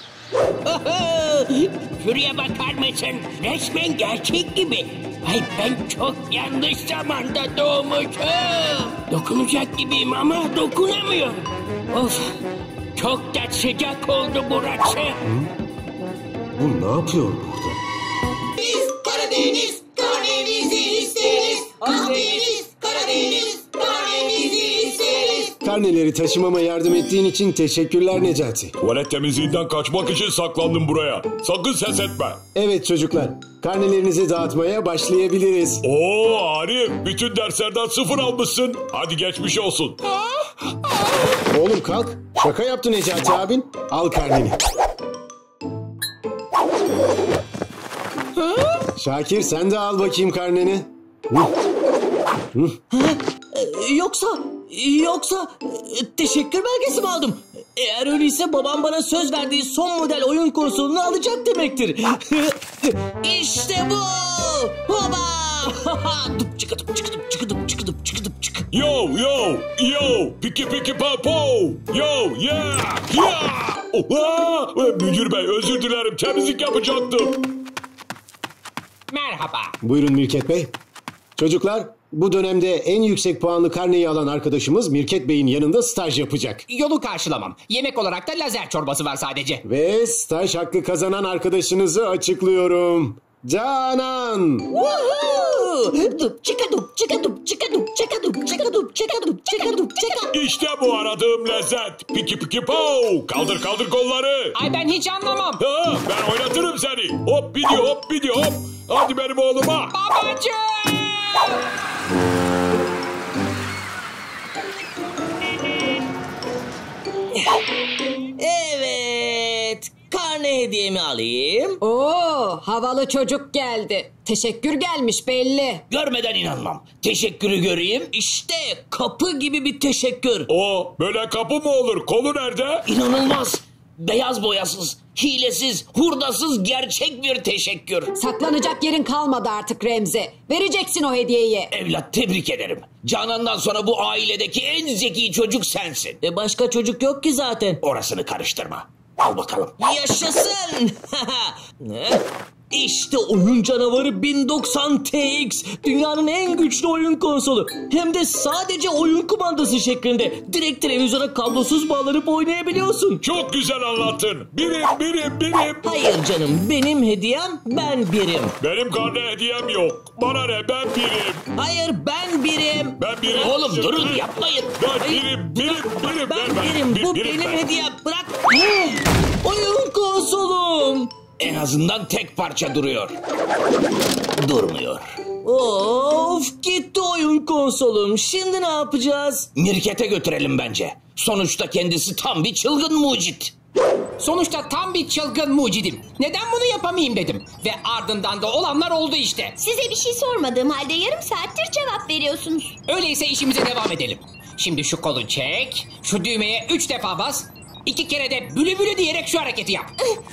Şuraya bakar mısın? Resmen gerçek gibi. Ay ben çok yanlış zamanda doğmuşum. Dokunacak gibiyim ama dokunamıyorum. Of, çok da sıcak oldu burası.
Bu ne yapıyor burada?
Biz Karadeniz, karnemizi isteriz. Akdeniz, Karadeniz, karnemizi isteriz.
Karneleri taşımama yardım ettiğin için teşekkürler Necati.
Tuvalet temizliğinden kaçmak için saklandım buraya. Sakın ses etme.
Evet çocuklar, karnelerinizi dağıtmaya başlayabiliriz.
Oo Arif, bütün derslerden 0 almışsın. Hadi geçmiş olsun.
Oğlum kalk, şaka yaptı Necati abin. Al karneni. Şakir sen de al bakayım karneni.
Yoksa teşekkür belgesi mi aldım? Eğer öyleyse babam bana söz verdiği son model oyun konsolunu alacak demektir. İşte bu! Baba!
Yo, piki piki pow pow. Yo, yeah, yeah. Oha! Müdür bey özür dilerim, temizlik yapacaktım.
Merhaba.
Buyurun Mirket Bey. Çocuklar, bu dönemde en yüksek puanlı karneyi alan arkadaşımız Mirket Bey'in yanında staj yapacak.
Yolu karşılamam. Yemek olarak da lazer çorbası var sadece.
Ve staj hakkı kazanan arkadaşınızı açıklıyorum. Canan!
İşte bu aradığım lezzet. Piki piki pow. Kaldır kaldır kolları.
Ay ben hiç anlamam.
Ha, ben oynatırım seni. Hop bidi hop bidi hop. Hadi benim oğluma.
Babacığım!
Evet. Karne hediyemi alayım.
Oo, havalı çocuk geldi. Teşekkür gelmiş belli.
Görmeden inanmam. Teşekkürü göreyim.
İşte kapı gibi bir teşekkür.
O böyle kapı mı olur? Kolu nerede?
İnanılmaz. Beyaz boyasız, hilesiz, hurdasız gerçek bir teşekkür.
Saklanacak yerin kalmadı artık Remzi. Vereceksin o hediyeyi.
Evlat tebrik ederim. Canan'dan sonra bu ailedeki en zeki çocuk sensin.
Başka çocuk yok ki zaten.
Orasını karıştırma. Al bakalım.
Yaşasın. İşte oyun canavarı 1090 TX. Dünyanın en güçlü oyun konsolu. Hem de sadece oyun kumandası şeklinde. Direkt televizyona kablosuz bağlanıp oynayabiliyorsun.
Çok güzel anlattın. Birim.
Hayır canım, benim hediyem ben birim.
Benim karne hediyem yok. Bana ne, ben birim.
Hayır, ben birim.
Ben birim.
Oğlum durun yapmayın.
Ben birim.
Ben birim. Bu benim hediyem. Bırak. Oyun konsolum.
En azından tek parça duruyor. Durmuyor.
Of, gitti oyun konsolum. Şimdi ne yapacağız?
Mirket'e götürelim bence. Sonuçta kendisi tam bir çılgın mucit.
Sonuçta tam bir çılgın mucidim. Neden bunu yapamayayım dedim. Ve ardından da olanlar oldu işte.
Size bir şey sormadığım halde yarım saattir cevap veriyorsunuz.
Öyleyse işimize devam edelim. Şimdi şu kolu çek. Şu düğmeye 3 defa bas. 2 kere de bülü bülü diyerek şu hareketi yap.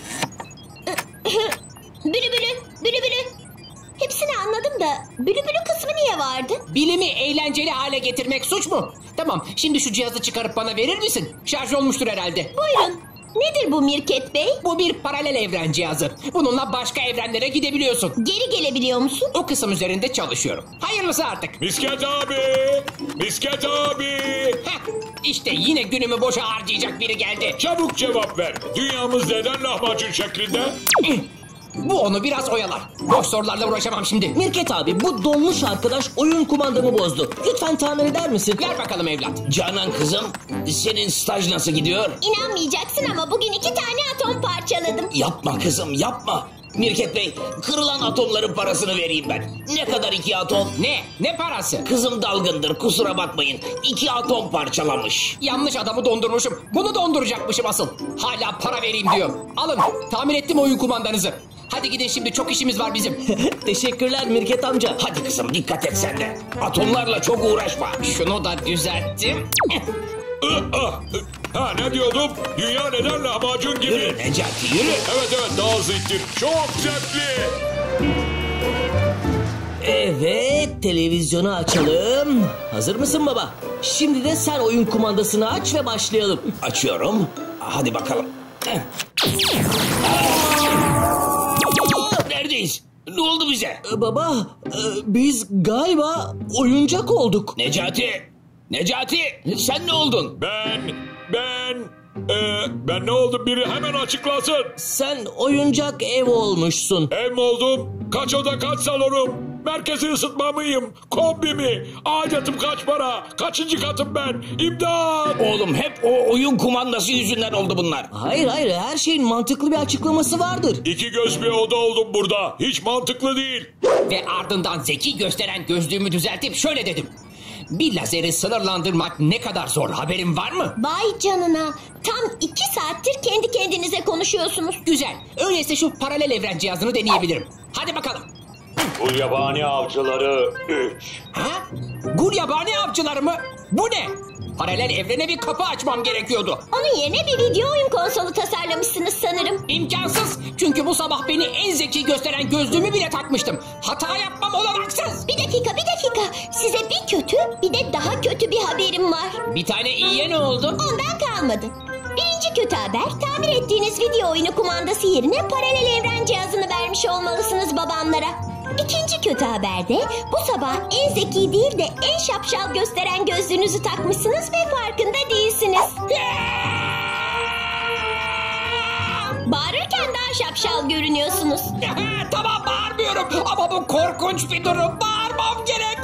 Bülü. Hepsini anladım da bülü kısmı niye vardı?
Bilimi eğlenceli hale getirmek suç mu? Tamam, şimdi şu cihazı çıkarıp bana verir misin? Şarj olmuştur herhalde.
Buyurun. Nedir bu Mirket Bey?
Bu bir paralel evren cihazı. Bununla başka evrenlere gidebiliyorsun.
Geri gelebiliyor musun?
O kısım üzerinde çalışıyorum. Hayırlısı artık.
Misket abi! Misket abi!
Heh, işte yine günümü boşa harcayacak biri geldi.
Çabuk cevap ver. Dünyamız neden lahmacun şeklinde?
Bu onu biraz oyalar. Boş sorularla uğraşamam şimdi.
Mirket abi, bu donmuş arkadaş oyun kumandamı bozdu. Lütfen tamir eder misin?
Ver bakalım evlat.
Canan kızım, senin staj nasıl gidiyor?
İnanmayacaksın ama bugün 2 tane atom parçaladım.
Yapma kızım, yapma. Mirket Bey, kırılan atomların parasını vereyim ben. Ne kadar 2 atom?
Ne parası?
Kızım dalgındır, kusura bakmayın. 2 atom parçalamış.
Yanlış adamı dondurmuşum. Bunu donduracakmışım asıl. Hala para vereyim diyor. Alın, tamir ettim oyun kumandanızı. Hadi gidin şimdi, çok işimiz var bizim.
Teşekkürler Mirket amca.
Hadi kızım, dikkat et sen de. Atomlarla çok uğraşma.
Şunu da düzelttim.
Ha ne diyordum? Dünya neden lahmacun gibi?
Yürü Necati, yürü.
Evet daha hızlı ittir. Çok zevkli.
Evet, televizyonu açalım. Hazır mısın baba? Şimdi de sen oyun kumandasını aç ve başlayalım.
Açıyorum. Hadi bakalım. Neredeyiz? Ne oldu bize?
Baba, biz galiba oyuncak olduk.
Necati, sen ne oldun?
Ben ne oldum, biri hemen açıklasın.
Sen oyuncak ev olmuşsun.
Ev mi oldum? Kaç oda kaç salonum? Merkezi ısıtma mıyım? Kombi mi? Aidatım kaç para? Kaçıncı katım ben? İmdat!
Oğlum hep o oyun kumandası yüzünden oldu bunlar.
Hayır, her şeyin mantıklı bir açıklaması vardır.
2 göz bir oda oldum burada. Hiç mantıklı değil.
Ve ardından zeki gösteren gözlüğümü düzeltip şöyle dedim. Bir lazeri sınırlandırmak ne kadar zor, haberin var mı?
Vay canına. Tam 2 saattir kendi kendinize konuşuyorsunuz.
Güzel. Öyleyse şu paralel evren cihazını deneyebilirim. Hadi bakalım.
Gulyabani avcıları 3.
Ha? Gulyabani avcıları mı? Bu ne? Paralel evrene bir kapı açmam gerekiyordu.
Onun yerine bir video oyun konsolu tasarlamışsınız sanırım.
İmkansız. Çünkü bu sabah beni en zeki gösteren gözlüğümü bile takmıştım. Hata yapmam olanaksız.
Bir dakika. Size bir kötü, bir de daha kötü bir haberim var.
Bir tane iyiye ne oldu?
Ondan kalmadı. Birinci kötü haber, tamir ettiğiniz video oyunu kumandası yerine paralel evren cihazını vermiş olmalısınız babamlara. İkinci kötü haberde bu sabah en zeki değil de en şapşal gösteren gözlüğünüzü takmışsınız ve farkında değilsiniz. Bağırırken daha şapşal görünüyorsunuz.
Tamam, bağırmıyorum ama bu korkunç bir durum. Bağırmam gerek.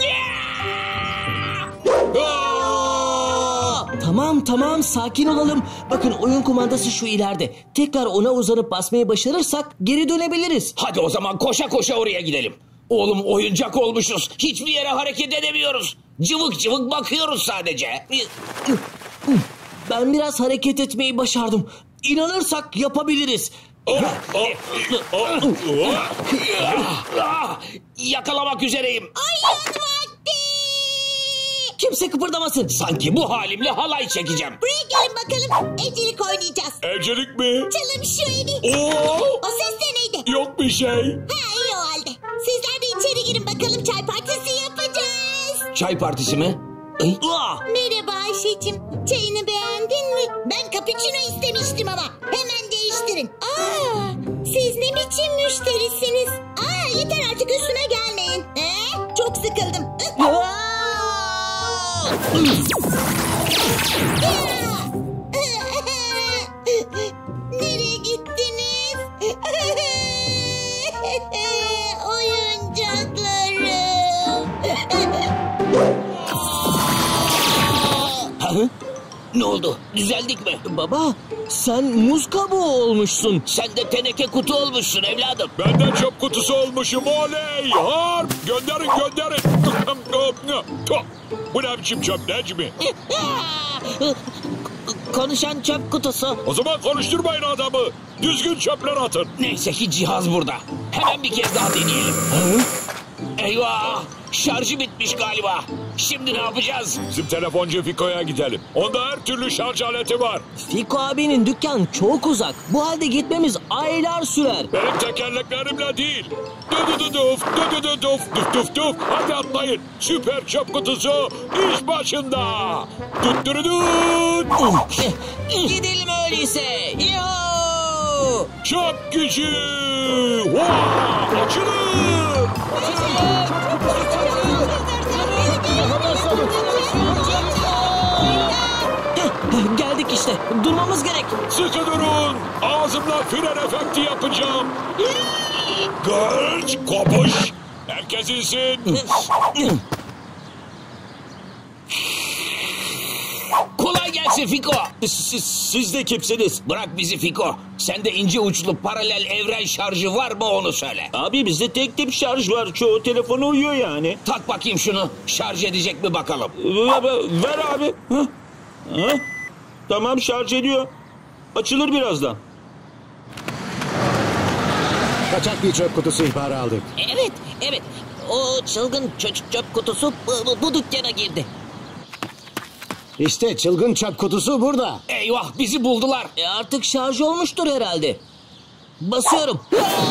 Tamam, sakin olalım. Bakın, oyun kumandası şu ileride. Tekrar ona uzanıp basmayı başarırsak geri dönebiliriz.
Hadi o zaman koşa koşa oraya gidelim. Oğlum oyuncak olmuşuz. Hiçbir yere hareket edemiyoruz. Cıvık cıvık bakıyoruz sadece.
Ben biraz hareket etmeyi başardım. İnanırsak yapabiliriz.
Yakalamak üzereyim.
Oyun vakti.
Kimse kıpırdamasın.
Sanki bu halimle halay çekeceğim.
Buraya gelin bakalım. Evcilik oynayacağız.
Evcilik mi?
Çalın şu evi. O ses de neydi?
Yok bir şey.
Ha, iyi o halde. Sizler de içeri girin bakalım, çay partisi yapacağız.
Çay partisi mi?
Merhaba Ayşe'cim. Çayını beğendin mi? Ben cappuccino istemiştim ama. Hemen değiştirin. Siz ne biçim müşterisiniz? Yeter artık, üstüme gelmeyin. Çok sıkıldım. Nereye gittiniz? Oyuncaklarım.
Ne oldu? Düzeldik mi?
Baba, sen muz kabuğu olmuşsun.
Sen de teneke kutu olmuşsun evladım.
Ben de çöp kutusu olmuşum, oley! Harp! Gönderin! Bu ne biçim çöp, Necmi?
Konuşan çöp kutusu.
O zaman konuşturmayın adamı. Düzgün çöpler atın.
Neyse ki cihaz burada. Hemen bir kez daha deneyelim. Eyvah! Şarjı bitmiş galiba. Şimdi ne yapacağız?
Bizim telefoncu Fiko'ya gidelim. Onda her türlü şarj aleti var.
Fiko abinin dükkan çok uzak. Bu halde gitmemiz aylar sürer.
Benim tekerleklerimle değil. Duf. Hadi atlayın. Süper çöp kutusu iş başında.
Gidelim öyle. Öyleyse. Yoo!
Çöp gücü! Vaa! Açılın!
Geldik işte. Durmamız gerek.
Sıkı durun! Ağzımla fren efekti yapacağım. Gırç, kopuş! Herkes insin.
Kolay gelsin Fiko. Siz de kimsiniz? Bırak bizi Fiko. Sende ince uçlu paralel evren şarjı var mı onu söyle.
Abi bizde tek tip şarj var. Çoğu telefona uyuyor yani.
Tak bakayım şunu. Şarj edecek mi bakalım.
Ver abi. Hı? Tamam şarj ediyor. Açılır birazdan.
Kaçak bir çöp kutusu ihbarı aldık.
Evet. O çılgın çöp kutusu bu dükkana girdi.
İşte çılgın çöp kutusu burada.
Eyvah bizi buldular.
Artık şarj olmuştur herhalde. Basıyorum.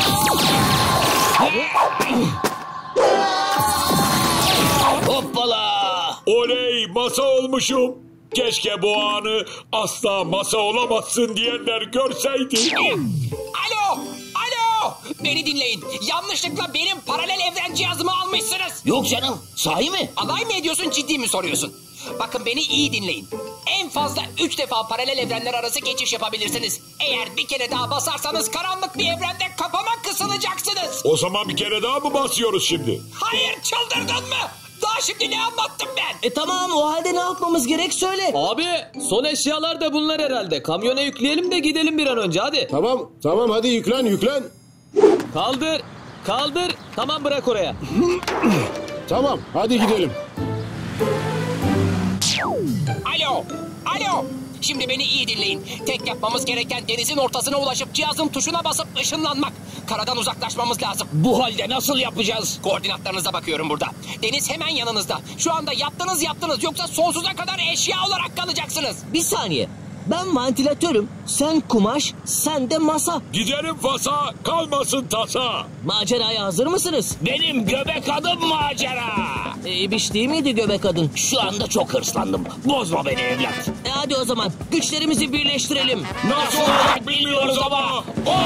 Hoppala.
Oley, masa olmuşum. Keşke bu anı asla masa olamazsın diyenler görseydi.
Alo! Beni dinleyin. Yanlışlıkla benim paralel evren cihazımı almışsınız.
Yok canım. Sahi mi?
Alay mı ediyorsun, ciddi mi soruyorsun? Bakın beni iyi dinleyin. En fazla 3 defa paralel evrenler arası geçiş yapabilirsiniz. Eğer bir kere daha basarsanız karanlık bir evrende kafama kısılacaksınız.
O zaman bir kere daha mı basıyoruz şimdi?
Hayır, çıldırdın mı? Daha şimdi ne anlattım ben?
Tamam, o halde ne yapmamız gerek söyle.
Abi son eşyalar da bunlar herhalde. Kamyona yükleyelim de gidelim bir an önce hadi.
Tamam hadi yüklen.
Kaldır. Tamam bırak oraya.
Tamam hadi gidelim.
Alo. Şimdi beni iyi dinleyin. Tek yapmamız gereken denizin ortasına ulaşıp cihazın tuşuna basıp ışınlanmak. Karadan uzaklaşmamız lazım.
Bu halde nasıl yapacağız?
Koordinatlarınıza bakıyorum burada. Deniz hemen yanınızda. Şu anda yaptınız yoksa sonsuza kadar eşya olarak kalacaksınız.
Bir saniye. Ben vantilatörüm, sen kumaş, sen de masa.
Gidelim Fas'a, kalmasın tasa.
Maceraya hazır mısınız?
Benim göbek adım macera.
İbiş değil miydi göbek adın?
Şu anda çok hırslandım. Bozma beni evlat.
Hadi o zaman güçlerimizi birleştirelim.
Nasıl olacak bilmiyoruz ama.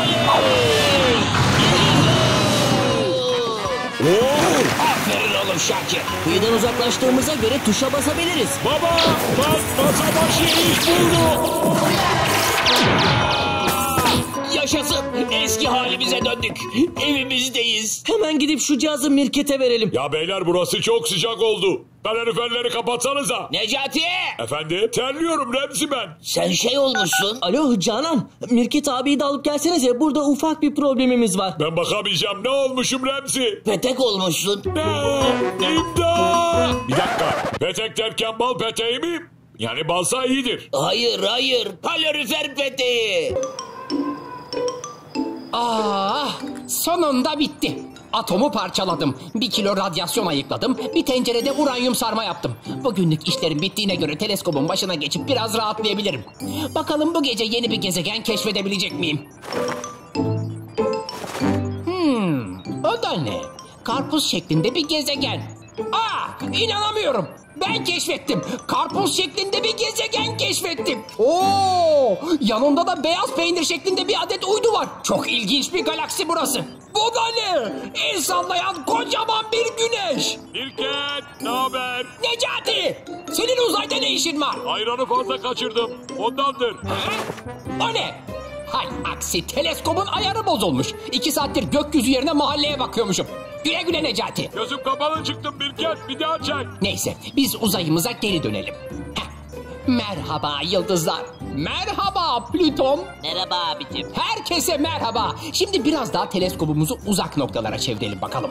Aferin oğlum Şakir.
Kıyıdan uzaklaştığımıza göre tuşa basabiliriz.
Baba, masa başı iş buldu.
Yaşasın. Eski halimize döndük. Evimizdeyiz.
Hemen gidip şu cihazı Mirket'e verelim.
Ya beyler burası çok sıcak oldu. Kaloriferleri kapatsanıza.
Necati!
Efendim, terliyorum Remzi ben.
Sen şey olmuşsun.
Alo Canan, Mirket abiyi de alıp gelsenize. Burada ufak bir problemimiz var.
Ben bakamayacağım. Ne olmuşum Remzi?
Petek olmuşsun.
İmdat! Bir dakika. Petek derken bal peteği mi? Yani balsa iyidir.
Hayır. Kalorifer peteği.
Sonunda bitti. Atomu parçaladım. 1 kilo radyasyon ayıkladım. Bir tencerede uranyum sarma yaptım. Bugünlük işlerim bittiğine göre teleskobun başına geçip biraz rahatlayabilirim. Bakalım bu gece yeni bir gezegen keşfedebilecek miyim? O da ne? Karpuz şeklinde bir gezegen. İnanamıyorum. Ben keşfettim. Karpuz şeklinde bir gezegen keşfettim. Yanında da beyaz peynir şeklinde bir adet uydu var. Çok ilginç bir galaksi burası. Bu da ne? El sallayan kocaman bir güneş.
Mirket, ne haber?
Necati! Senin uzayda ne işin var?
Ayranı fazla kaçırdım. Ondandır.
O ne? Hay aksi, teleskobun ayarı bozulmuş. 2 saattir gökyüzü yerine mahalleye bakıyormuşum. Güle güle Necati.
Gözüm kapalı çıktım Mirket. Bir daha çek.
Neyse, biz uzayımıza geri dönelim. Merhaba yıldızlar. Merhaba Plüton.
Merhaba abicim.
Herkese merhaba. Şimdi biraz daha teleskobumuzu uzak noktalara çevirelim bakalım.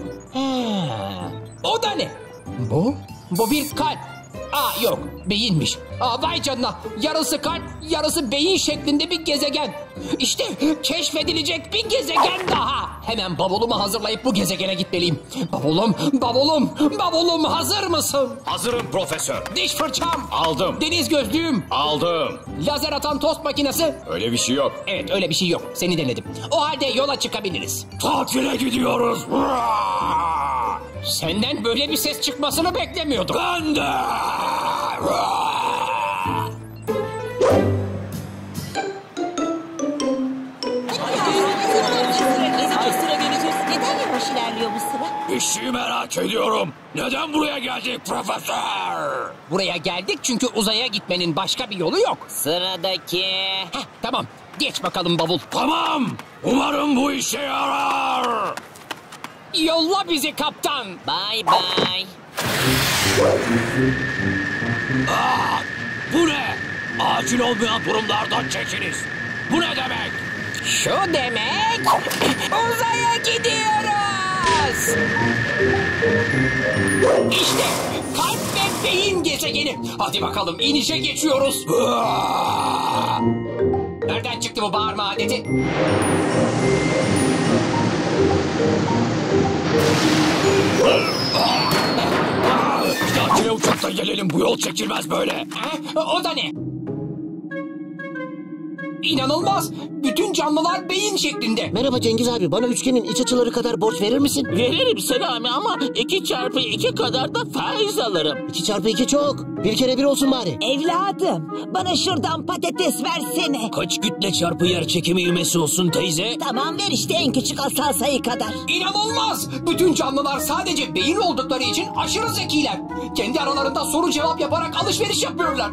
O da ne? Bu bir kalp. Yok, beyinmiş. Vay canına, yarısı kalp, yarısı beyin şeklinde bir gezegen. İşte keşfedilecek bir gezegen daha. Hemen bavulumu hazırlayıp bu gezegene gitmeliyim. Bavulum hazır mısın?
Hazırım profesör.
Diş fırçam.
Aldım.
Deniz gözlüğüm.
Aldım.
Lazer atan tost makinesi.
Öyle bir şey yok.
Evet, öyle bir şey yok. Seni denedim. O halde yola çıkabiliriz.
Tatile gidiyoruz.
Senden böyle bir ses çıkmasını beklemiyordum.
Ben de.
Bir şey merak ediyorum. Neden buraya geldik profesör?
Buraya geldik çünkü uzaya gitmenin başka bir yolu yok.
Sıradaki.
Heh, tamam. Geç bakalım bavul.
Tamam. Umarım bu işe yarar.
Yolla bizi kaptan.
Bye bye.
Bu ne? Acil olmayan durumlardan çekiniz. Bu ne demek?
Şu demek uzaya gidiyoruz. İşte kalp ve beyin gezegeni. Hadi bakalım inişe geçiyoruz. Nereden çıktı bu bağırma aleti?
Tatile uçakta gelelim, bu yol çekilmez böyle.
O da ne? İnanılmaz. Bütün canlılar beyin şeklinde.
Merhaba Cengiz abi, bana üçgenin iç açıları kadar borç verir misin?
Veririm Selami ama 2x2 kadar da faiz alırım.
2x2 çok. Bir kere bir olsun bari.
Evladım, bana şuradan patates versene.
Kaç kütle çarpı yer çekimi ivmesi olsun teyze?
Tamam, ver işte en küçük asal sayı kadar.
İnanılmaz. Bütün canlılar sadece beyin oldukları için aşırı zekiler. Kendi aralarında soru cevap yaparak alışveriş yapıyorlar.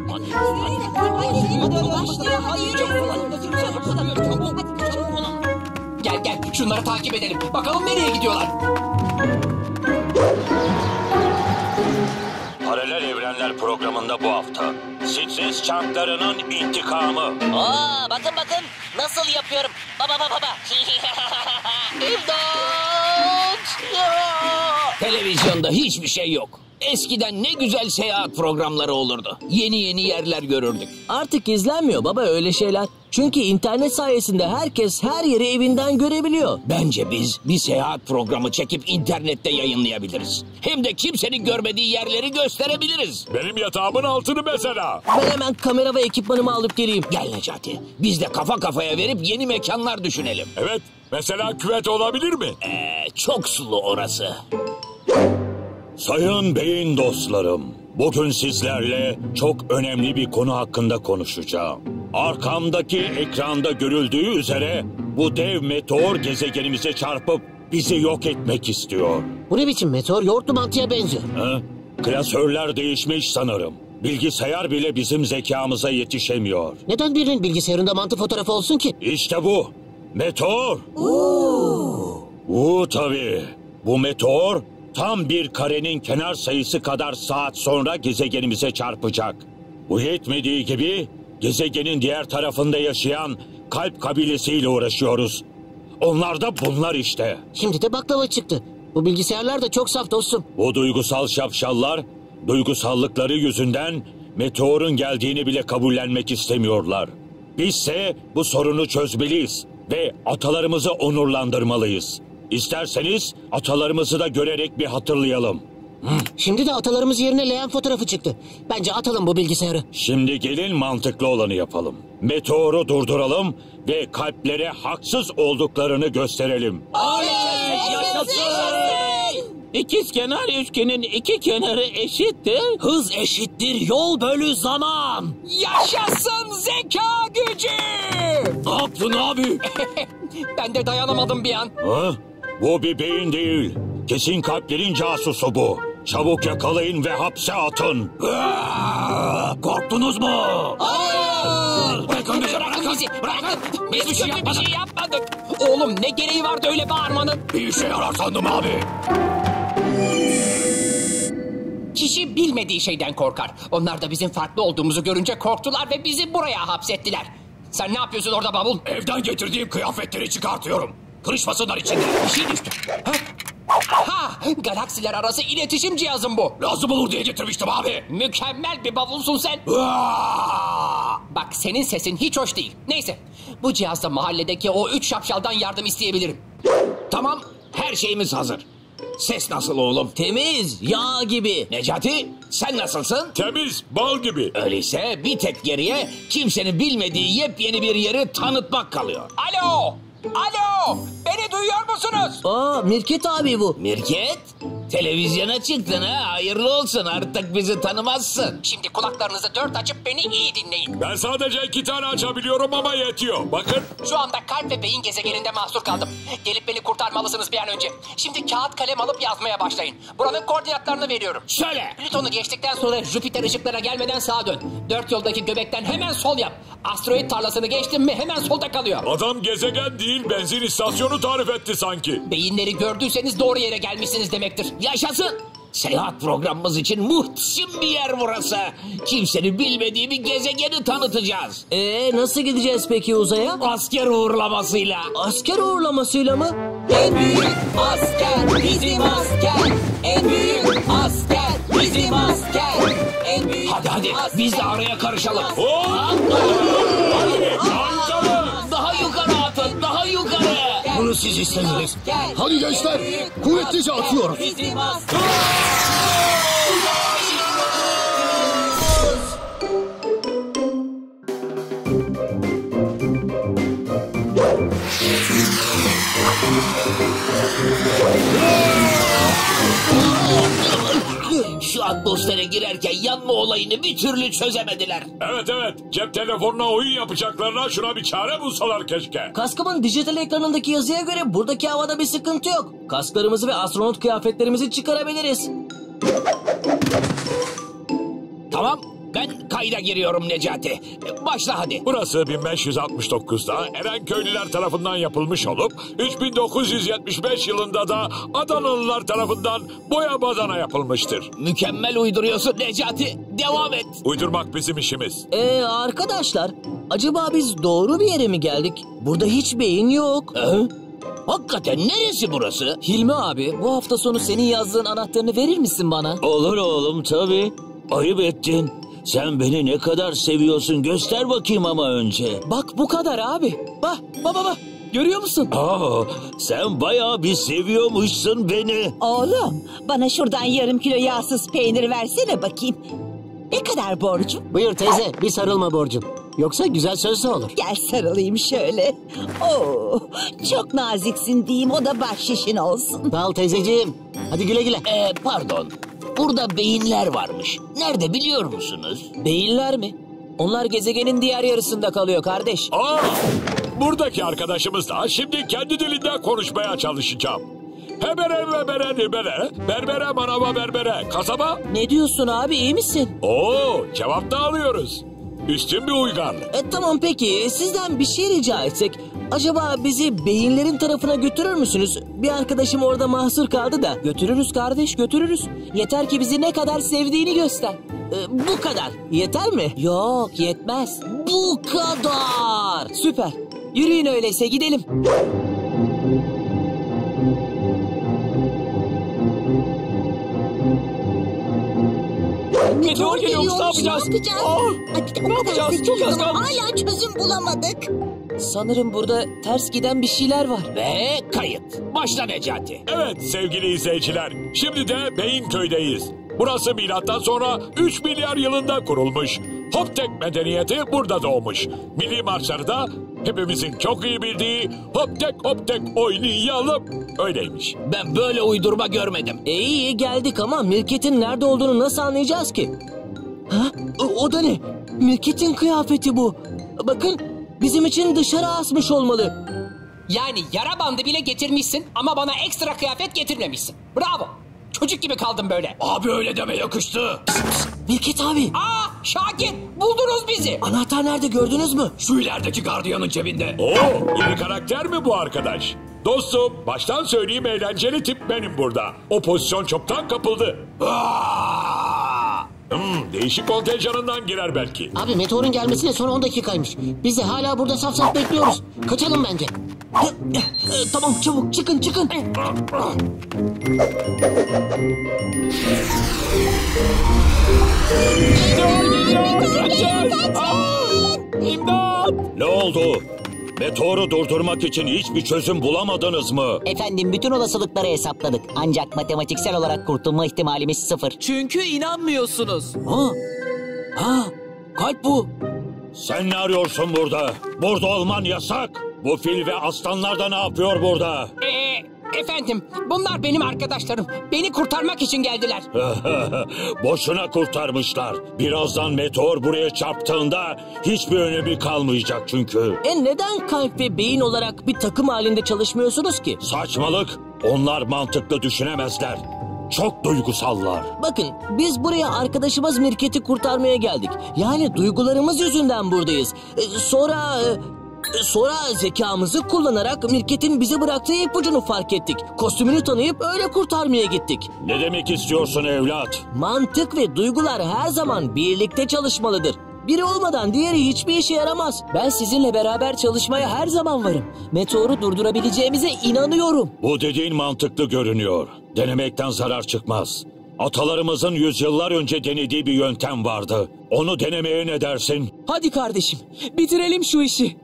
Gel gel şunları takip edelim. Bakalım nereye gidiyorlar.
Paralel Evrenler programında bu hafta stres çarklarının intikamı.
Oo, bakın nasıl yapıyorum. Baba. İmdat!
Televizyonda hiçbir şey yok. Eskiden ne güzel seyahat programları olurdu. Yeni yerler görürdük.
Artık izlenmiyor baba öyle şeyler. Çünkü internet sayesinde herkes her yeri evinden görebiliyor.
Bence biz bir seyahat programı çekip internette yayınlayabiliriz. Hem de kimsenin görmediği yerleri gösterebiliriz.
Benim yatağımın altını mesela.
Ben hemen kamera ve ekipmanımı alıp geleyim.
Gel Necati. Biz de kafa kafaya verip yeni mekanlar düşünelim.
Evet. Mesela küvet olabilir mi?
Çok sulu orası.
Sayın beyin dostlarım, bugün sizlerle çok önemli bir konu hakkında konuşacağım. Arkamdaki ekranda görüldüğü üzere bu dev meteor gezegenimize çarpıp bizi yok etmek istiyor.
Bu ne biçim meteor? Yoğurtlu mantıya benziyor.
Klasörler değişmiş sanırım. Bilgisayar bile bizim zekamıza yetişemiyor.
Neden birinin bilgisayarında mantı fotoğrafı olsun ki?
İşte bu. Meteor. Tabii. Bu meteor tam bir karenin kenar sayısı kadar saat sonra gezegenimize çarpacak. Bu yetmediği gibi gezegenin diğer tarafında yaşayan kalp kabilesiyle uğraşıyoruz. Onlar da bunlar işte.
Şimdi de baklava çıktı. Bu bilgisayarlar da çok saf dostum.
Bu duygusal şapşallar duygusallıkları yüzünden meteorun geldiğini bile kabullenmek istemiyorlar. Bizse bu sorunu çözmeliyiz ve atalarımızı onurlandırmalıyız. İsterseniz atalarımızı da görerek bir hatırlayalım.
Şimdi de atalarımız yerine leğen fotoğrafı çıktı. Bence atalım bu bilgisayarı.
Şimdi gelin mantıklı olanı yapalım. Meteoru durduralım ve kalplere haksız olduklarını gösterelim.
İkizkenar üçgenin iki kenarı eşittir.
Hız eşittir yol bölü zaman.
Yaşasın zeka gücü.
Ne yaptın abi?
Ben de dayanamadım bir an.
Bu bir beyin değil. Kesin kalplerin casusu bu. Çabuk yakalayın ve hapse atın.
Korktunuz mu?
Hayır. Bırakın bizi. Bırakın. Biz bir şey yapmadık. Oğlum ne gereği vardı öyle bağırmanın?
Bir işe yarar sandım abi.
Kişi bilmediği şeyden korkar. Onlar da bizim farklı olduğumuzu görünce korktular ve bizi buraya hapsettiler. Sen ne yapıyorsun orada bavul?
Evden getirdiğim kıyafetleri çıkartıyorum. Kırışmasınlar içinde.
Bir şey düştü. Galaksiler arası iletişim cihazım bu.
Lazım olur diye getirmiştim abi.
Mükemmel bir bavulsun sen. Bak senin sesin hiç hoş değil. Neyse bu cihazla mahalledeki o 3 şapşaldan yardım isteyebilirim.
Tamam, her şeyimiz hazır. Ses nasıl oğlum?
Temiz, yağ gibi.
Necati, sen nasılsın?
Temiz, bal gibi.
Öyleyse bir tek geriye kimsenin bilmediği yepyeni bir yeri tanıtmak kalıyor.
Alo, beni duyuyor musunuz?
Mirket abi bu.
Mirket?
Televizyona çıktın ha? Hayırlı olsun, artık bizi tanımazsın.
Şimdi kulaklarınızı dört açıp beni iyi dinleyin.
Ben sadece 2 tane açabiliyorum ama yetiyor. Bakın.
Şu anda kalp ve beyin gezegeninde mahsur kaldım. Gelip beni kurtarmalısınız bir an önce. Şimdi kağıt kalem alıp yazmaya başlayın. Buranın koordinatlarını veriyorum.
Söyle.
Plüton'u geçtikten sonra Jüpiter ışıklarına gelmeden sağa dön. 4 yoldaki göbekten hemen sol yap. Asteroid tarlasını geçtin mi hemen solda kalıyor.
Adam gezegen değil, benzin istasyonu tarif etti sanki.
Beyinleri gördüyseniz doğru yere gelmişsiniz demektir.
Yaşasın. Seyahat programımız için muhteşem bir yer burası. Kimsenin bilmediği bir gezegeni tanıtacağız.
Nasıl gideceğiz peki uzaya?
Asker uğurlamasıyla.
Asker uğurlamasıyla mı?
En büyük asker bizim asker. En büyük asker bizim asker. En büyük
Hadi biz de araya karışalım. Daha yukarı atın, daha yukarı.
Bunu siz istediniz. Hadi gençler, kuvvetlice atıyoruz. Bizim asker.
Şu atmosfere girerken yanma olayını bir türlü çözemediler.
Evet. Cep telefonuna oyun yapacaklarına şuna bir çare bulsalar keşke.
Kaskımın dijital ekranındaki yazıya göre buradaki havada bir sıkıntı yok. Kasklarımızı ve astronot kıyafetlerimizi çıkarabiliriz.
Tamam, ben kayda giriyorum Necati. Başla hadi.
Burası 1569'da Erenköylüler tarafından yapılmış olup 3975 yılında da Adanalılar tarafından boya badana yapılmıştır.
Mükemmel uyduruyorsun Necati. Devam et.
Uydurmak bizim işimiz.
Arkadaşlar, acaba biz doğru bir yere mi geldik? Burada hiç beyin yok.
Hakikaten neresi burası?
Hilmi abi, bu hafta sonu senin yazdığın anahtarını verir misin bana?
Olur oğlum tabii. Ayıp ettin. Sen beni ne kadar seviyorsun göster bakayım ama önce.
Bak bu kadar abi. Bak. Görüyor musun?
Sen bayağı bir seviyormuşsun beni.
Oğlum, bana şuradan yarım kilo yağsız peynir versene bakayım. Ne kadar borcum?
Buyur teyze, bir sarılma borcum. Yoksa güzel sözlü olur.
Gel sarılayım şöyle. Oo, çok naziksin diyeyim, o da bahşişin olsun.
Sağ ol teyzeciğim. Hadi güle güle.
Pardon. Burada beyinler varmış. Nerede biliyor musunuz?
Beyinler mi? Onlar gezegenin diğer yarısında kalıyor kardeş.
Buradaki arkadaşımızla şimdi kendi dilinden konuşmaya çalışacağım. Hebere vebere nibere, berbere manava berbere, kasaba.
Ne diyorsun abi, iyi misin?
Cevap da alıyoruz. Üstün bir uygarlık.
Tamam peki, sizden bir şey rica etsek. Acaba bizi beyinlerin tarafına götürür müsünüz? Bir arkadaşım orada mahsur kaldı da. Götürürüz kardeş, götürürüz. Yeter ki bizi ne kadar sevdiğini göster. Bu kadar. Yeter mi? Yok, yetmez. Bu kadar. Süper. Yürüyün öyleyse, gidelim.
Meteor geliyormuş, ne yapacağız?
Ay, bir de o kadar zekiyiz ama hala çözüm bulamadık.
Sanırım burada ters giden bir şeyler var.
Ve kayıt. Başla Necati.
Evet sevgili izleyiciler, şimdi de Beyinköy'deyiz. Burası milattan sonra 3 milyar yılında kurulmuş. Hoptek medeniyeti burada doğmuş. Milli marşları da hepimizin çok iyi bildiği Hoptek Hoptek oynayalım öyleymiş.
Ben böyle uydurma görmedim.
İyi geldik ama Mirket'in nerede olduğunu nasıl anlayacağız ki? O da ne? Mirket'in kıyafeti bu. Bakın, bizim için dışarı asmış olmalı.
Yani yara bandı bile getirmişsin ama bana ekstra kıyafet getirmemişsin. Bravo. Çocuk gibi kaldım böyle.
Abi öyle deme, yakıştı.
Mirket abi.
Şakir, buldunuz bizi.
Anahtar nerede, gördünüz mü?
Şu ilerideki gardiyanın cebinde.
Yeni karakter mi bu arkadaş? Dostum, baştan söyleyeyim, eğlenceli tip benim burada. O pozisyon çoktan kapıldı. Değişik kontenjanından girer belki.
Abi meteorun gelmesine son 10 dakikaymış. Biz de hala burada saf saf bekliyoruz. Kaçalım bence.
Tamam, çabuk çıkın.
İmdat! Ne oldu? Meteoru durdurmak için hiçbir çözüm bulamadınız mı?
Efendim, bütün olasılıkları hesapladık. Ancak matematiksel olarak kurtulma ihtimalimiz 0.
Çünkü inanmıyorsunuz.
Kalp bu. Sen ne arıyorsun burada? Burada olman yasak. Bu fil ve aslanlar da ne yapıyor burada?
Efendim, bunlar benim arkadaşlarım. Beni kurtarmak için geldiler.
Boşuna kurtarmışlar. Birazdan meteor buraya çarptığında hiçbir önemi kalmayacak çünkü.
Neden kalp ve beyin olarak bir takım halinde çalışmıyorsunuz ki?
Saçmalık. Onlar mantıklı düşünemezler. Çok duygusallar.
Bakın, biz buraya arkadaşımız Mirket'i kurtarmaya geldik. Yani duygularımız yüzünden buradayız. Sonra zekamızı kullanarak Mirket'in bize bıraktığı ipucunu fark ettik. Kostümünü tanıyıp öyle kurtarmaya gittik.
Ne demek istiyorsun evlat?
Mantık ve duygular her zaman birlikte çalışmalıdır. Biri olmadan diğeri hiçbir işe yaramaz. Ben sizinle beraber çalışmaya her zaman varım. Meteoru durdurabileceğimize inanıyorum.
Bu dediğin mantıklı görünüyor. Denemekten zarar çıkmaz. Atalarımızın yüzyıllar önce denediği bir yöntem vardı. Onu denemeye ne dersin?
Hadi kardeşim, bitirelim şu işi.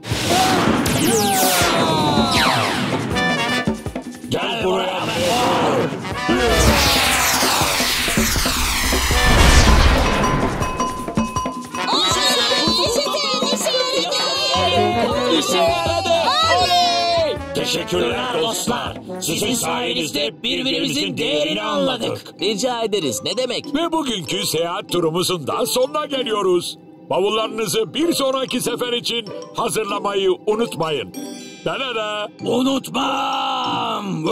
Gel buraya.
İşe yaradı. Oley!
Teşekkürler dostlar. Sizin sayenizde birbirimizin değerini anladık.
Rica ederiz, ne demek?
Ve bugünkü seyahat turumuzun da sonuna geliyoruz. Bavullarınızı bir sonraki sefer için hazırlamayı unutmayın.
Unutmam.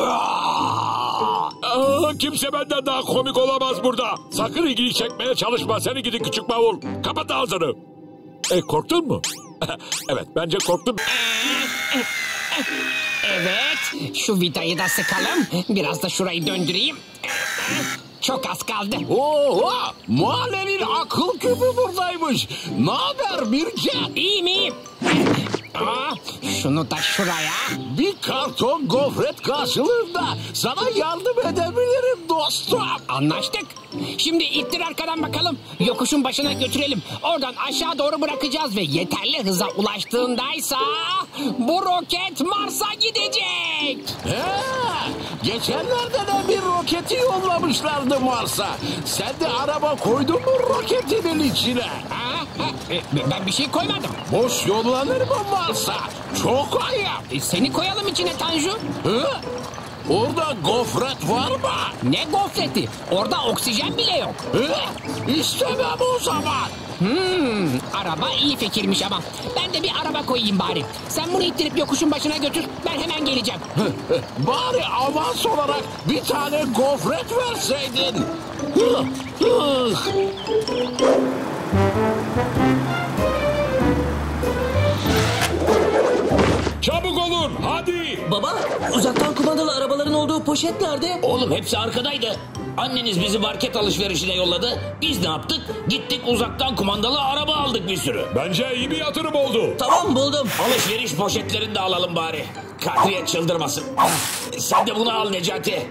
Kimse benden daha komik olamaz burada. Sakın ilgiyi çekmeye çalışma. Seni gidi küçük bavul. Kapat ağzını. Korktun mu? Evet, bence korktum.
Evet, şu vidayı da sıkalım. Biraz da şurayı döndüreyim. Çok az kaldı.
Oha! Mahallenin akıl küpü buradaymış. Ne haber Mirket?
İyiyim, iyiyim. Şunu da şuraya.
Bir karton gofret karşılığında sana yardım edebilirim dostum.
Anlaştık. Şimdi ittir arkadan bakalım. Yokuşun başına götürelim. Oradan aşağı doğru bırakacağız ve yeterli hıza ulaştığındaysa bu roket Mars'a gidecek.
Geçenlerde de bir roketi yollamışlardı Mars'a. Sen de araba koydun mu roketinin içine?
Ben bir şey koymadım.
Boş yollanır mı Mars'a? Çok ayıp.
Seni koyalım içine Tanju.
Orada gofret var mı?
Ne gofreti? Orada oksijen bile yok.
İstemem o zaman.
Araba iyi fikirmiş ama. Ben de bir araba koyayım bari. Sen bunu ittirip yokuşun başına götür. Ben hemen geleceğim.
Bari avans olarak bir tane gofret verseydin.
Çabuk olun, hadi.
Baba, uzaktan kumandalı arabaların olduğu poşet nerede?
Oğlum hepsi arkadaydı. Anneniz bizi market alışverişine yolladı. Biz ne yaptık? Gittik uzaktan kumandalı araba aldık bir sürü.
Bence iyi bir yatırım oldu.
Tamam, buldum.
Alışveriş poşetlerini de alalım bari. Kadriye çıldırmasın. Sen de bunu al Necati.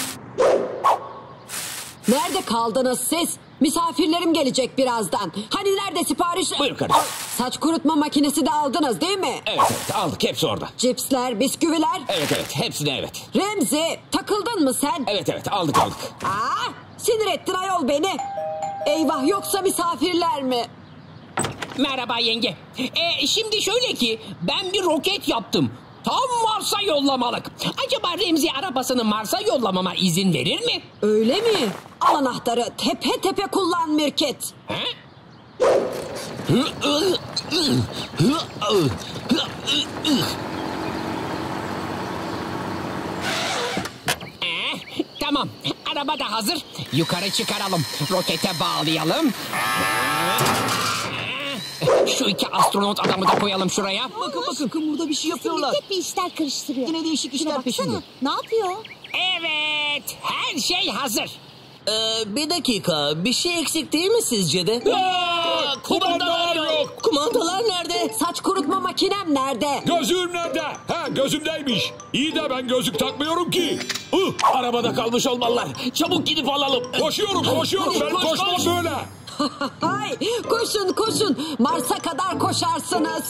Nerede kaldınız siz? Misafirlerim gelecek birazdan. Hani nerede sipariş?
Buyur kardeşim.
Saç kurutma makinesi de aldınız değil mi?
Evet aldık hepsi orada.
Cipsler, bisküviler.
Evet hepsine evet.
Remzi, takıldın mı sen?
Evet aldık.
Sinir ettin ayol beni. Eyvah, yoksa misafirler mi?
Merhaba yenge. Şimdi şöyle ki ben bir roket yaptım. Tam Mars'a yollamalık. Acaba Remzi arabasını Mars'a yollamama izin verir mi?
Öyle mi? Al anahtarı, tepe tepe kullan Mirket.
Tamam, araba da hazır. Yukarı çıkaralım, rokete bağlayalım. Şu iki astronot adamı da koyalım şuraya.
Bakın burada bir şey yapıyorlar.
Hep bir işler karıştırıyor.
Yine değişik işler
Baksana,
peşinde.
ne yapıyor?
Evet, her şey hazır.
Bir dakika, bir şey eksik değil mi sizce de?
Kumandalar yok.
Kumandalar nerede?
Saç kurutma makinem nerede?
Gözlüğüm nerede? Gözümdeymiş. İyi de ben gözlük takmıyorum ki.
Arabada kalmış olmalılar. Çabuk gidip alalım.
Koşuyorum. Ben koşmam böyle.
Hay, koşun. Mars'a kadar koşarsınız.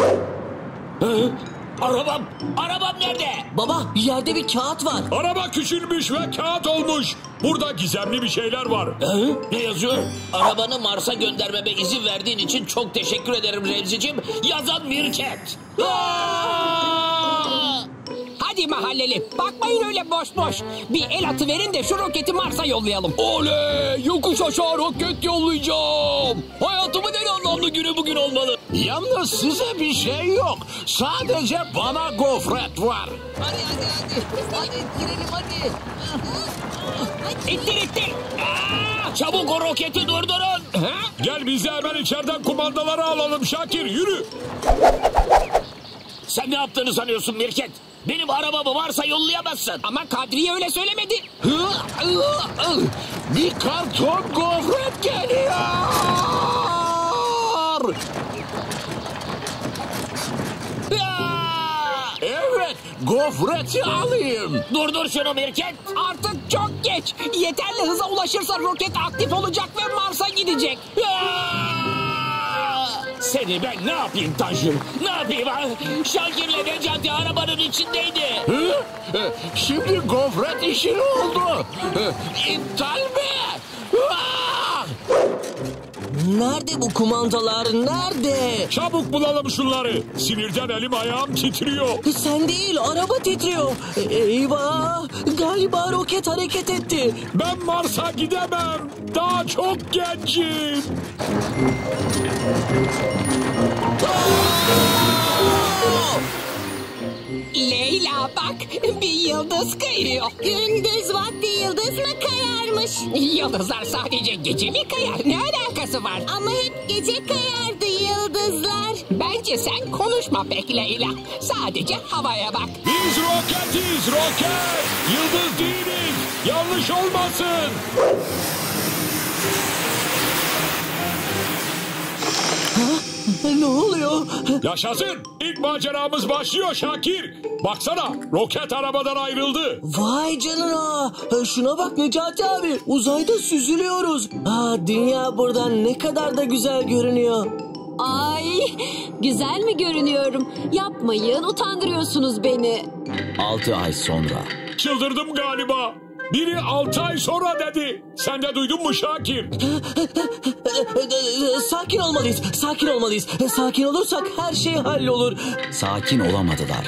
Arabam nerede?
Baba, yerde bir kağıt var.
Araba küçülmüş ve kağıt olmuş. Burada gizemli bir şeyler var.
Ne yazıyor? Arabanı Mars'a göndermeme izin verdiğin için çok teşekkür ederim Remzi'cim. Yazan Mirket.
Hadi iyi mahalleli. Bakmayın öyle boş boş. Bir el atıverin de şu roketi Mars'a yollayalım.
Oley! Yokuş aşağı roket yollayacağım. Hayatımın en anlamlı günü bugün olmalı.
Yalnız size bir şey yok. Sadece bana gofret var.
Hadi. Hadi girelim hadi.
İttir.
Çabuk o roketi durdurun.
Gel biz de hemen içeriden kumandaları alalım Şakir, yürü.
Sen ne yaptığını sanıyorsun Mirket? Benim arabamı varsa yollayamazsın.
Ama Kadriye öyle söylemedi.
Bir karton gofret geliyor. Evet, gofreti alayım.
Durdur şunu Mirket.
Artık çok geç. Yeterli hıza ulaşırsa roket aktif olacak ve Mars'a gidecek.
Seni ben ne yapayım Tanju? Ne yapayım ha? Şakir'le Necati arabanın içindeydi.
Şimdi gofret işi oldu. İptal mi?
Nerede bu kumandalar? Nerede?
Çabuk bulalım şunları. Sinirden elim ayağım titriyor.
Sen değil, araba titriyor. Eyvah! Galiba roket hareket etti.
Ben Mars'a gidemem. Daha çok gencim.
Leyla bak, bir yıldız kayıyor.
Gündüz vakti yıldız mı kayarmış?
Yıldızlar sadece gece mi kayar? Ne alakası var?
Ama hep gece kayardı yıldızlar.
Bence sen konuşma pek Leyla. Sadece havaya bak.
Biz roketiz, roket. Yıldız değiliz. Yanlış olmasın.
Ne oluyor?
Yaşasın. İlk maceramız başlıyor Şakir. Baksana, roket arabadan ayrıldı.
Vay canına. Şuna bak Necati abi. Uzayda süzülüyoruz. Dünya buradan ne kadar da güzel görünüyor.
Ay, güzel mi görünüyorum? Yapmayın, utandırıyorsunuz beni.
6 ay sonra.
Çıldırdım galiba. Biri 6 ay sonra dedi. Sen de duydun mu Şakir?
Sakin olmalıyız. Sakin olursak her şey hallolur.
Sakin olamadılar.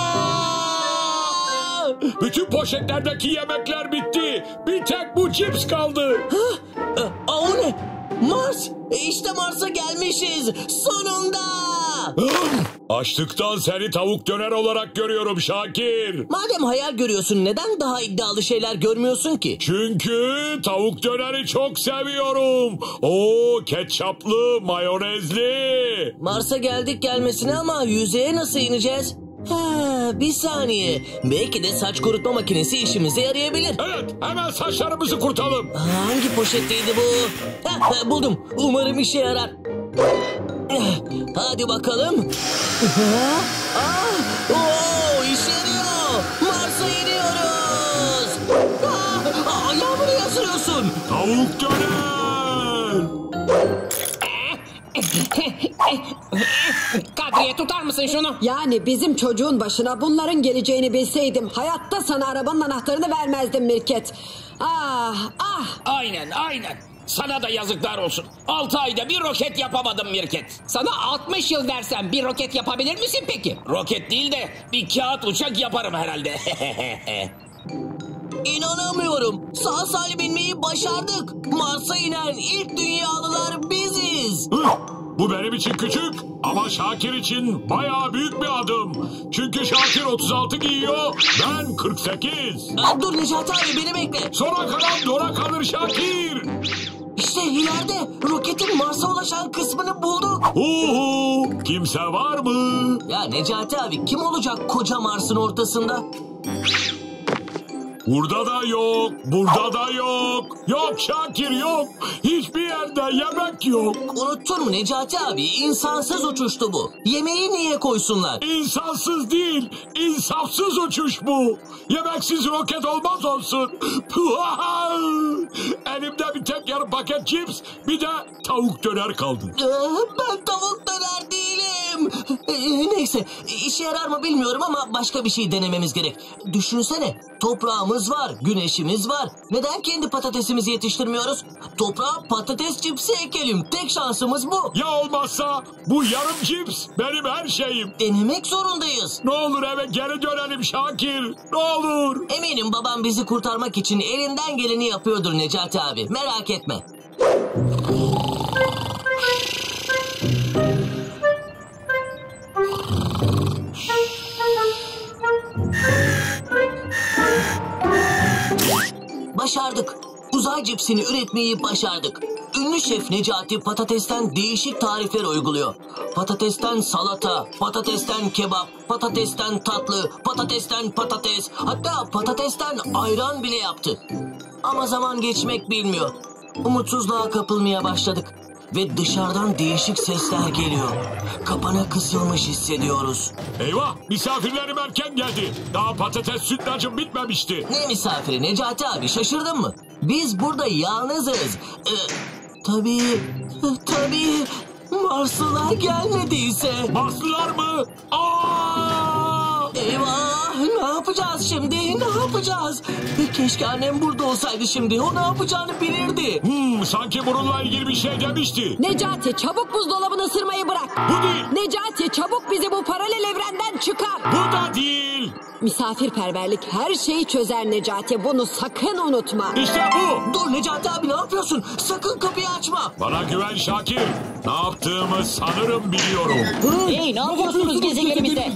Bütün poşetlerdeki yemekler bitti. Bir tek bu cips kaldı.
O ne? Mars! İşte Mars'a gelmişiz. Sonunda!
Açlıktan seni tavuk döner olarak görüyorum Şakir.
Madem hayal görüyorsun, neden daha iddialı şeyler görmüyorsun ki?
Çünkü tavuk döneri çok seviyorum. Oo, ketçaplı, mayonezli.
Mars'a geldik gelmesine ama yüzeye nasıl ineceğiz? Bir saniye. Belki de saç kurutma makinesi işimize yarayabilir.
Evet, hemen saçlarımızı kurtalım.
Hangi poşetteydi bu? Buldum. Umarım işe yarar. Hadi bakalım. İşe yarıyor. Mars'a iniyoruz. Ayağımı niye ısırıyorsun?
Tavuk döner.
Kadriye tutar mısın şunu?
Yani bizim çocuğun başına bunların geleceğini bilseydim hayatta sana arabanın anahtarını vermezdim Mirket.
Aynen. Sana da yazıklar olsun. 6 ayda bir roket yapamadım Mirket.
Sana 60 yıl versem bir roket yapabilir misin peki?
Roket değil de bir kağıt uçak yaparım herhalde.
İnanamıyorum. Sağ salim inmeyi başardık. Mars'a inen ilk dünyalılar biziz.
Bu benim için küçük ama Şakir için bayağı büyük bir adım. Çünkü Şakir 36 giyiyor, ben 48.
Dur Necati abi, beni bekle.
Sonra kalan dora kalır Şakir.
İşte ileride roketin Mars'a ulaşan kısmını bulduk.
Kimse var mı?
Ya Necati abi, kim olacak koca Mars'ın ortasında?
Burada da yok, burada da yok. Yok Şakir, yok. Hiçbir yerde yemek yok.
Unuttun mu Necati abi? İnsansız uçuştu bu. Yemeği niye koysunlar?
İnsansız değil, insafsız uçuş bu. Yemeksiz roket olmaz olsun. Elimde bir tek yarım paket cips, bir de tavuk döner kaldı.
Ben tavuk döner değilim. Neyse, işe yarar mı bilmiyorum ama başka bir şey denememiz gerek. Düşünsene, toprağımız var, güneşimiz var. Neden kendi patatesimizi yetiştirmiyoruz? Toprağa patates cipsi ekelim. Tek şansımız bu.
Ya olmazsa bu yarım cips benim her şeyim.
Denemek zorundayız.
Ne olur eve geri dönelim Şakir. Ne olur.
Eminim babam bizi kurtarmak için elinden geleni yapıyordur Necati abi. Merak etme. Başardık. Uzay cipsini üretmeyi başardık. Ünlü şef Necati patatesten değişik tarifler uyguluyor. Patatesten salata, patatesten kebap, patatesten tatlı, patatesten patates, hatta patatesten ayran bile yaptı. Ama zaman geçmek bilmiyor. Umutsuzluğa kapılmaya başladık. Ve dışarıdan değişik sesler geliyor. Kapana kısılmış hissediyoruz.
Eyvah, misafirlerim erken geldi. Daha patates sütlacım bitmemişti.
Ne misafiri Necati abi, şaşırdın mı? Biz burada yalnızız. Tabii Marslılar gelmediyse.
Marslılar mı? Aa!
Eyvah, ne yapacağız şimdi? Ne yapacağız? Keşke annem burada olsaydı şimdi. O ne yapacağını bilirdi.
Sanki bununla ilgili bir şey demişti.
Necati, çabuk buzdolabını ısırmayı bırak.
Bu değil.
Necati, çabuk bizi bu paralel evrenden çıkar.
Bu da değil.
Misafirperverlik her şeyi çözer Necati. Bunu sakın unutma.
İşte bu.
Dur Necati abi, ne yapıyorsun? Sakın kapıyı açma.
Bana güven Şakir. Ne yaptığımı sanırım biliyorum.
Hey, ne yapıyorsunuz gezegenimizde?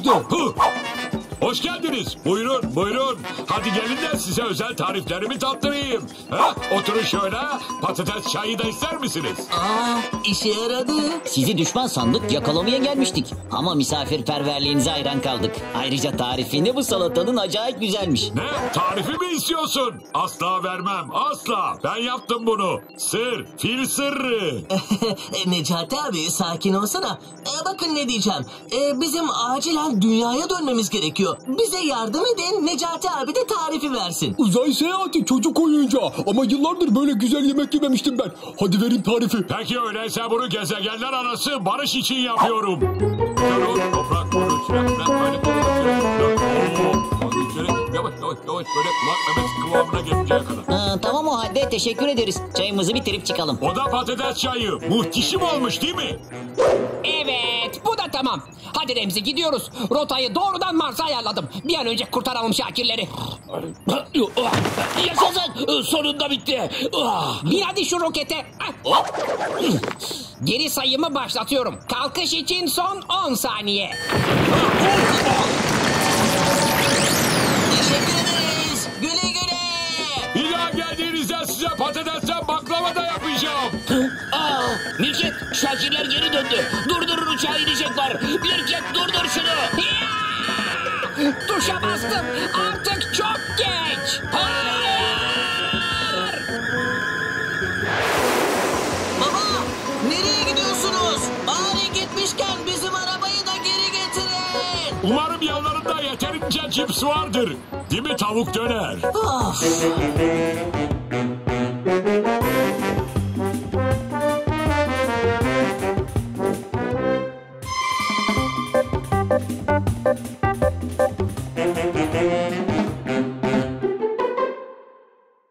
Hoş geldiniz. Buyurun, buyurun. Hadi gelin de size özel tariflerimi tattırayım. Ha? Oturun şöyle. Patates çayı da ister misiniz?
İşe yaradı.
Sizi düşman sandık, yakalamaya gelmiştik. Ama misafirperverliğinize hayran kaldık. Ayrıca tarifinde bu salatanın acayip güzelmiş.
Ne? Tarifi mi istiyorsun? Asla vermem, asla. Ben yaptım bunu. Sır, fil sırrı.
Necati abi, sakin olsana. Bakın ne diyeceğim. Bizim acilen dünyaya dönmemiz gerekiyor. Bize yardım edin, Necati abi de tarifi versin.
Uzay seyahati çocuk oyuncağı ama yıllardır böyle güzel yemek yememiştim ben. Hadi verin tarifi.
Peki öyleyse bunu gezegenler arası barış için yapıyorum. Toprak, yavaş böyle kulak memesi kıvamına gelinceye kadar.
Tamam o halde, teşekkür ederiz. Çayımızı bitirip çıkalım.
O da patates çayı. Muhteşem olmuş değil mi?
Evet, bu da tamam. Hadi Remzi, gidiyoruz. Rotayı doğrudan Mars'a ayarladım. Bir an önce kurtaralım Şakirleri.
Yaşasın, sonunda bitti.
Bin hadi şu rokete. Geri sayımı başlatıyorum. Kalkış için son 10 saniye.
Teşekkür ederiz. Güle güle.
Bir daha geldiğinizde size patatesten baklava da yapacağım.
Mirket, Şakirler geri döndü. Durdurun, uçağa inecekler. Mirket, durdur şunu.
Tuşa bastım. Artık çok geç.
Baba, nereye gidiyorsunuz? Bari gitmişken bizim arabayı da geri getirin.
Umarım yanlarında yeterince cips vardır. Değil mi tavuk döner?
Of.